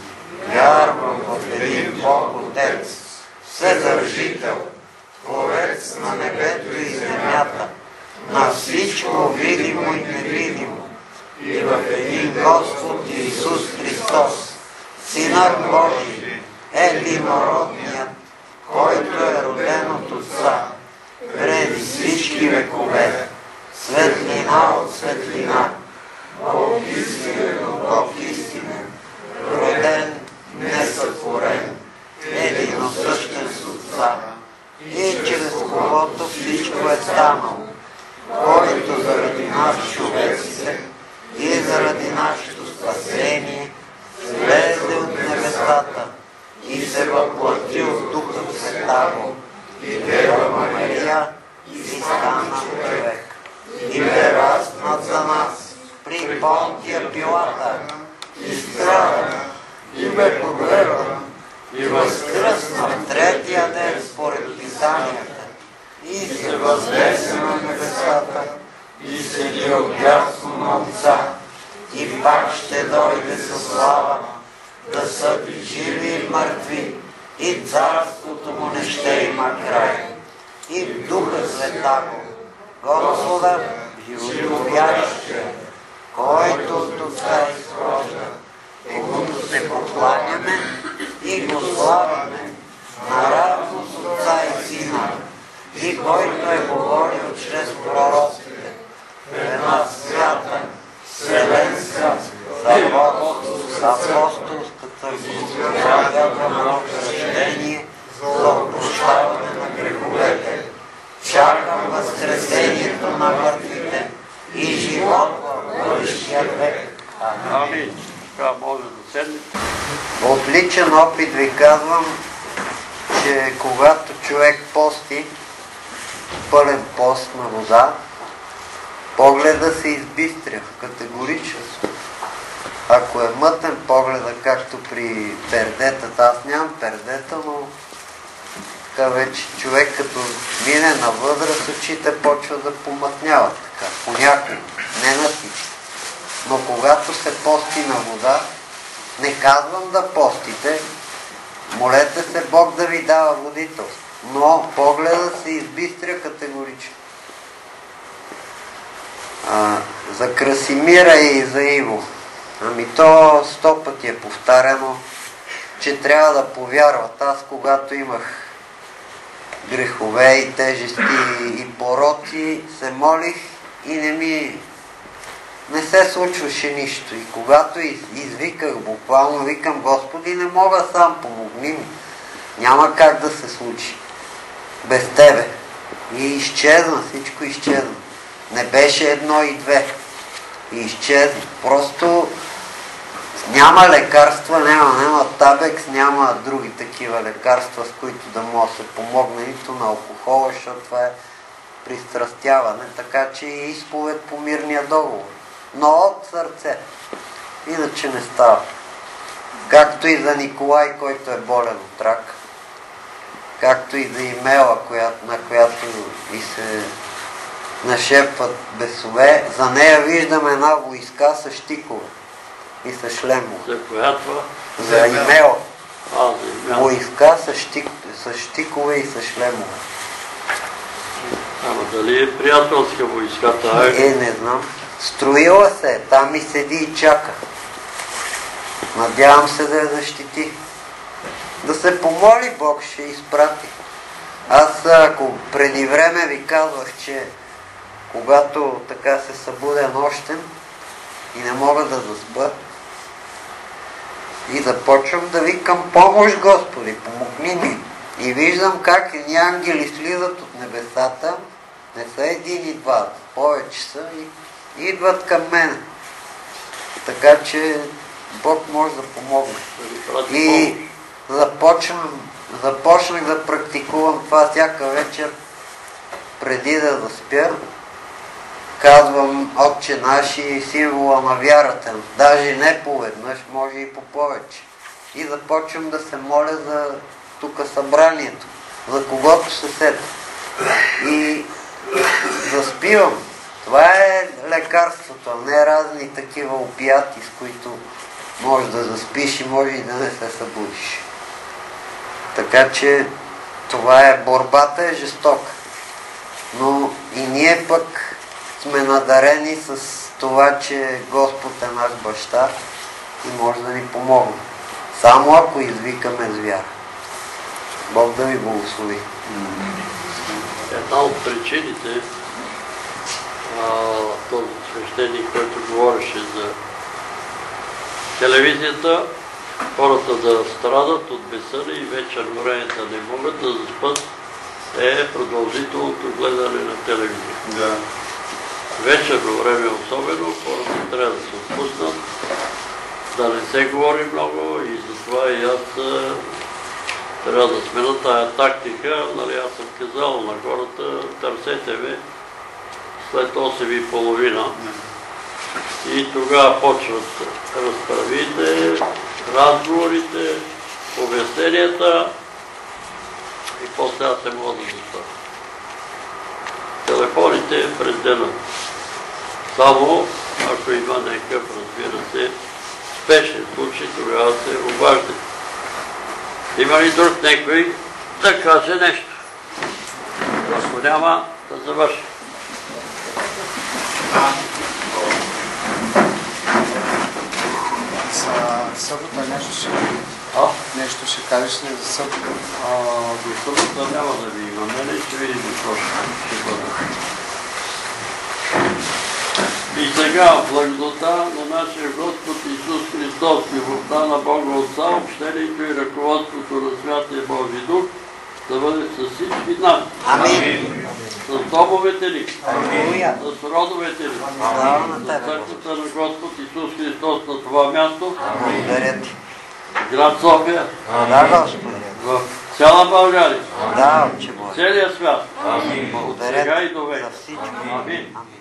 Вярвам в един Бог Отец, Вседържител, Творец на небето и земята, на всичко видимо и невидимо, и в един Господ Исус Христос, Синът Божий, единородният, който е роден от Отца, преди всички векове, светлина от светлина, Бог истинен от Бог истинен, роден, несътворен, единосъщен с Отца, и чрез когото всичко е станало, който заради нас човеците и заради нашето спасение слезе от небесата и се въплати от Духа Святаго и Дева Мария и стана човек. И бе разнат за нас при Понтия Пилата и страда и бе погребан и възкръсна в третия ден според Писанията и се възнесе на небесата и седи отдясно на Отца и пак ще дойде със слава да съди живи и мъртви и царството му не ще има край. и в Духа Святаго, Господа, животворящия, който от Отца изхожда, когото се покланяме и го славяме, наравно с Отца и Сина, и който е говорил чрез пророците, една свята, вселенска, апостолска църква, вярвам в кръщение за опрощаване на греховете. Чакам възкресението на мъртвите и живот в бъдещия век. Амин. Така може да седнете. От личен опит ви казвам, че когато човек пости пълен пост на вода, погледа се избистря категорично. Ако е мътен погледа, както при пердетата, аз нямам пердета, но така вече човек като мине на възраст, очите почва да помътняват така, понякога, не на всички. Но когато се пости на вода, не казвам да постите, молете се Бог да ви дава водителство, но погледа се избистря категорично. За Красимира и за Иво. Ами то 100 пъти е повтаряно, че трябва да повярват. Аз когато имах грехове и тежести и пороци, се молих и не се случваше нищо. И когато извиках, буквално викам: Господи, не мога сам, помогни ми. Няма как да се случи без Тебе. И изчезна, всичко изчезна. Не беше 1 и 2. И изчезна. Просто няма лекарства, няма табекс, няма други такива лекарства, с които да може да се помогне, нито на алкохола, защото това е пристрастяване, така че и изповед по мирния договор. Но от сърце. Иначе не става. Както и за Николай, който е болен от рак. Както и за Имела, на която и се нашепват бесове. За нея виждаме една войска с щикове и с шлемове. За която? За Имела. За Имела. Войска с щикове и с шлемове. Ама дали е приятелска войската? Не знам. Строила се, там и седи и чака. Надявам се да я защити. Да се помоли, Бог ще изпрати. Аз ако преди време ви казвах, че когато така се събудя нощем и не мога да заспа и започвам да викам: помощ, Господи, помогни ми. И виждам как едни ангели слизат от небесата, не са един и два, повече са и идват към мен. Така че Бог може да помогне. И започнах да практикувам това всяка вечер преди да заспя. Казвам Отче наш и символа на вярата. Даже не поведнъж, може и по повече. И започвам да се моля за тук събранието, за когото се сета. И заспивам. Това е лекарството, а не разни такива опияти, с които може да заспиш и може и да не се събудиш. Така че това е, борбата е жестока. Но и ние пък сме надарени с това, че Господ е наш баща и може да ни помогне. Само ако извикаме с вяра. Бог да ви благослови. Една от причините този свещеник, който говореше за телевизията, хората да страдат от безсъние и вечерно време да не могат да заспат, е продължителното гледане на телевизия. Да. Вечерно време особено, хората трябва да се отпуснат, да не се говори много и затова и аз трябва да смена тая тактика. Нали, аз съм казал на хората: търсете ме след 8:30 и тогава почват разправите, разговорите, обясненията и после аз се мога да заспа. Телефоните през дена. Само ако има някакъв, разбира се, спешен случай, тогава се обаждате. Има ли друг някой да каже нещо? Ако няма, да завърши. За събота нещо ще кажеш ли за събота? До събота няма да ви има. Мене ще видим какво ще бъде. И сега, благодата на нашия Господ Исус Христос, любовта на Бога Отца, общението и ръководството на Святия Божи Дух, да бъде с всички нас. Амин. С домовете ни. Алелуя. С родовете ни. Слава С на Тебе, църквата на Господ Исус Христос на това място. Благодаря Ти. Град София. Да, Господи. В цяла България. Да, Отче Боже. Целия свят. Амин. От сега и до век. За всичко. Амин. Амин.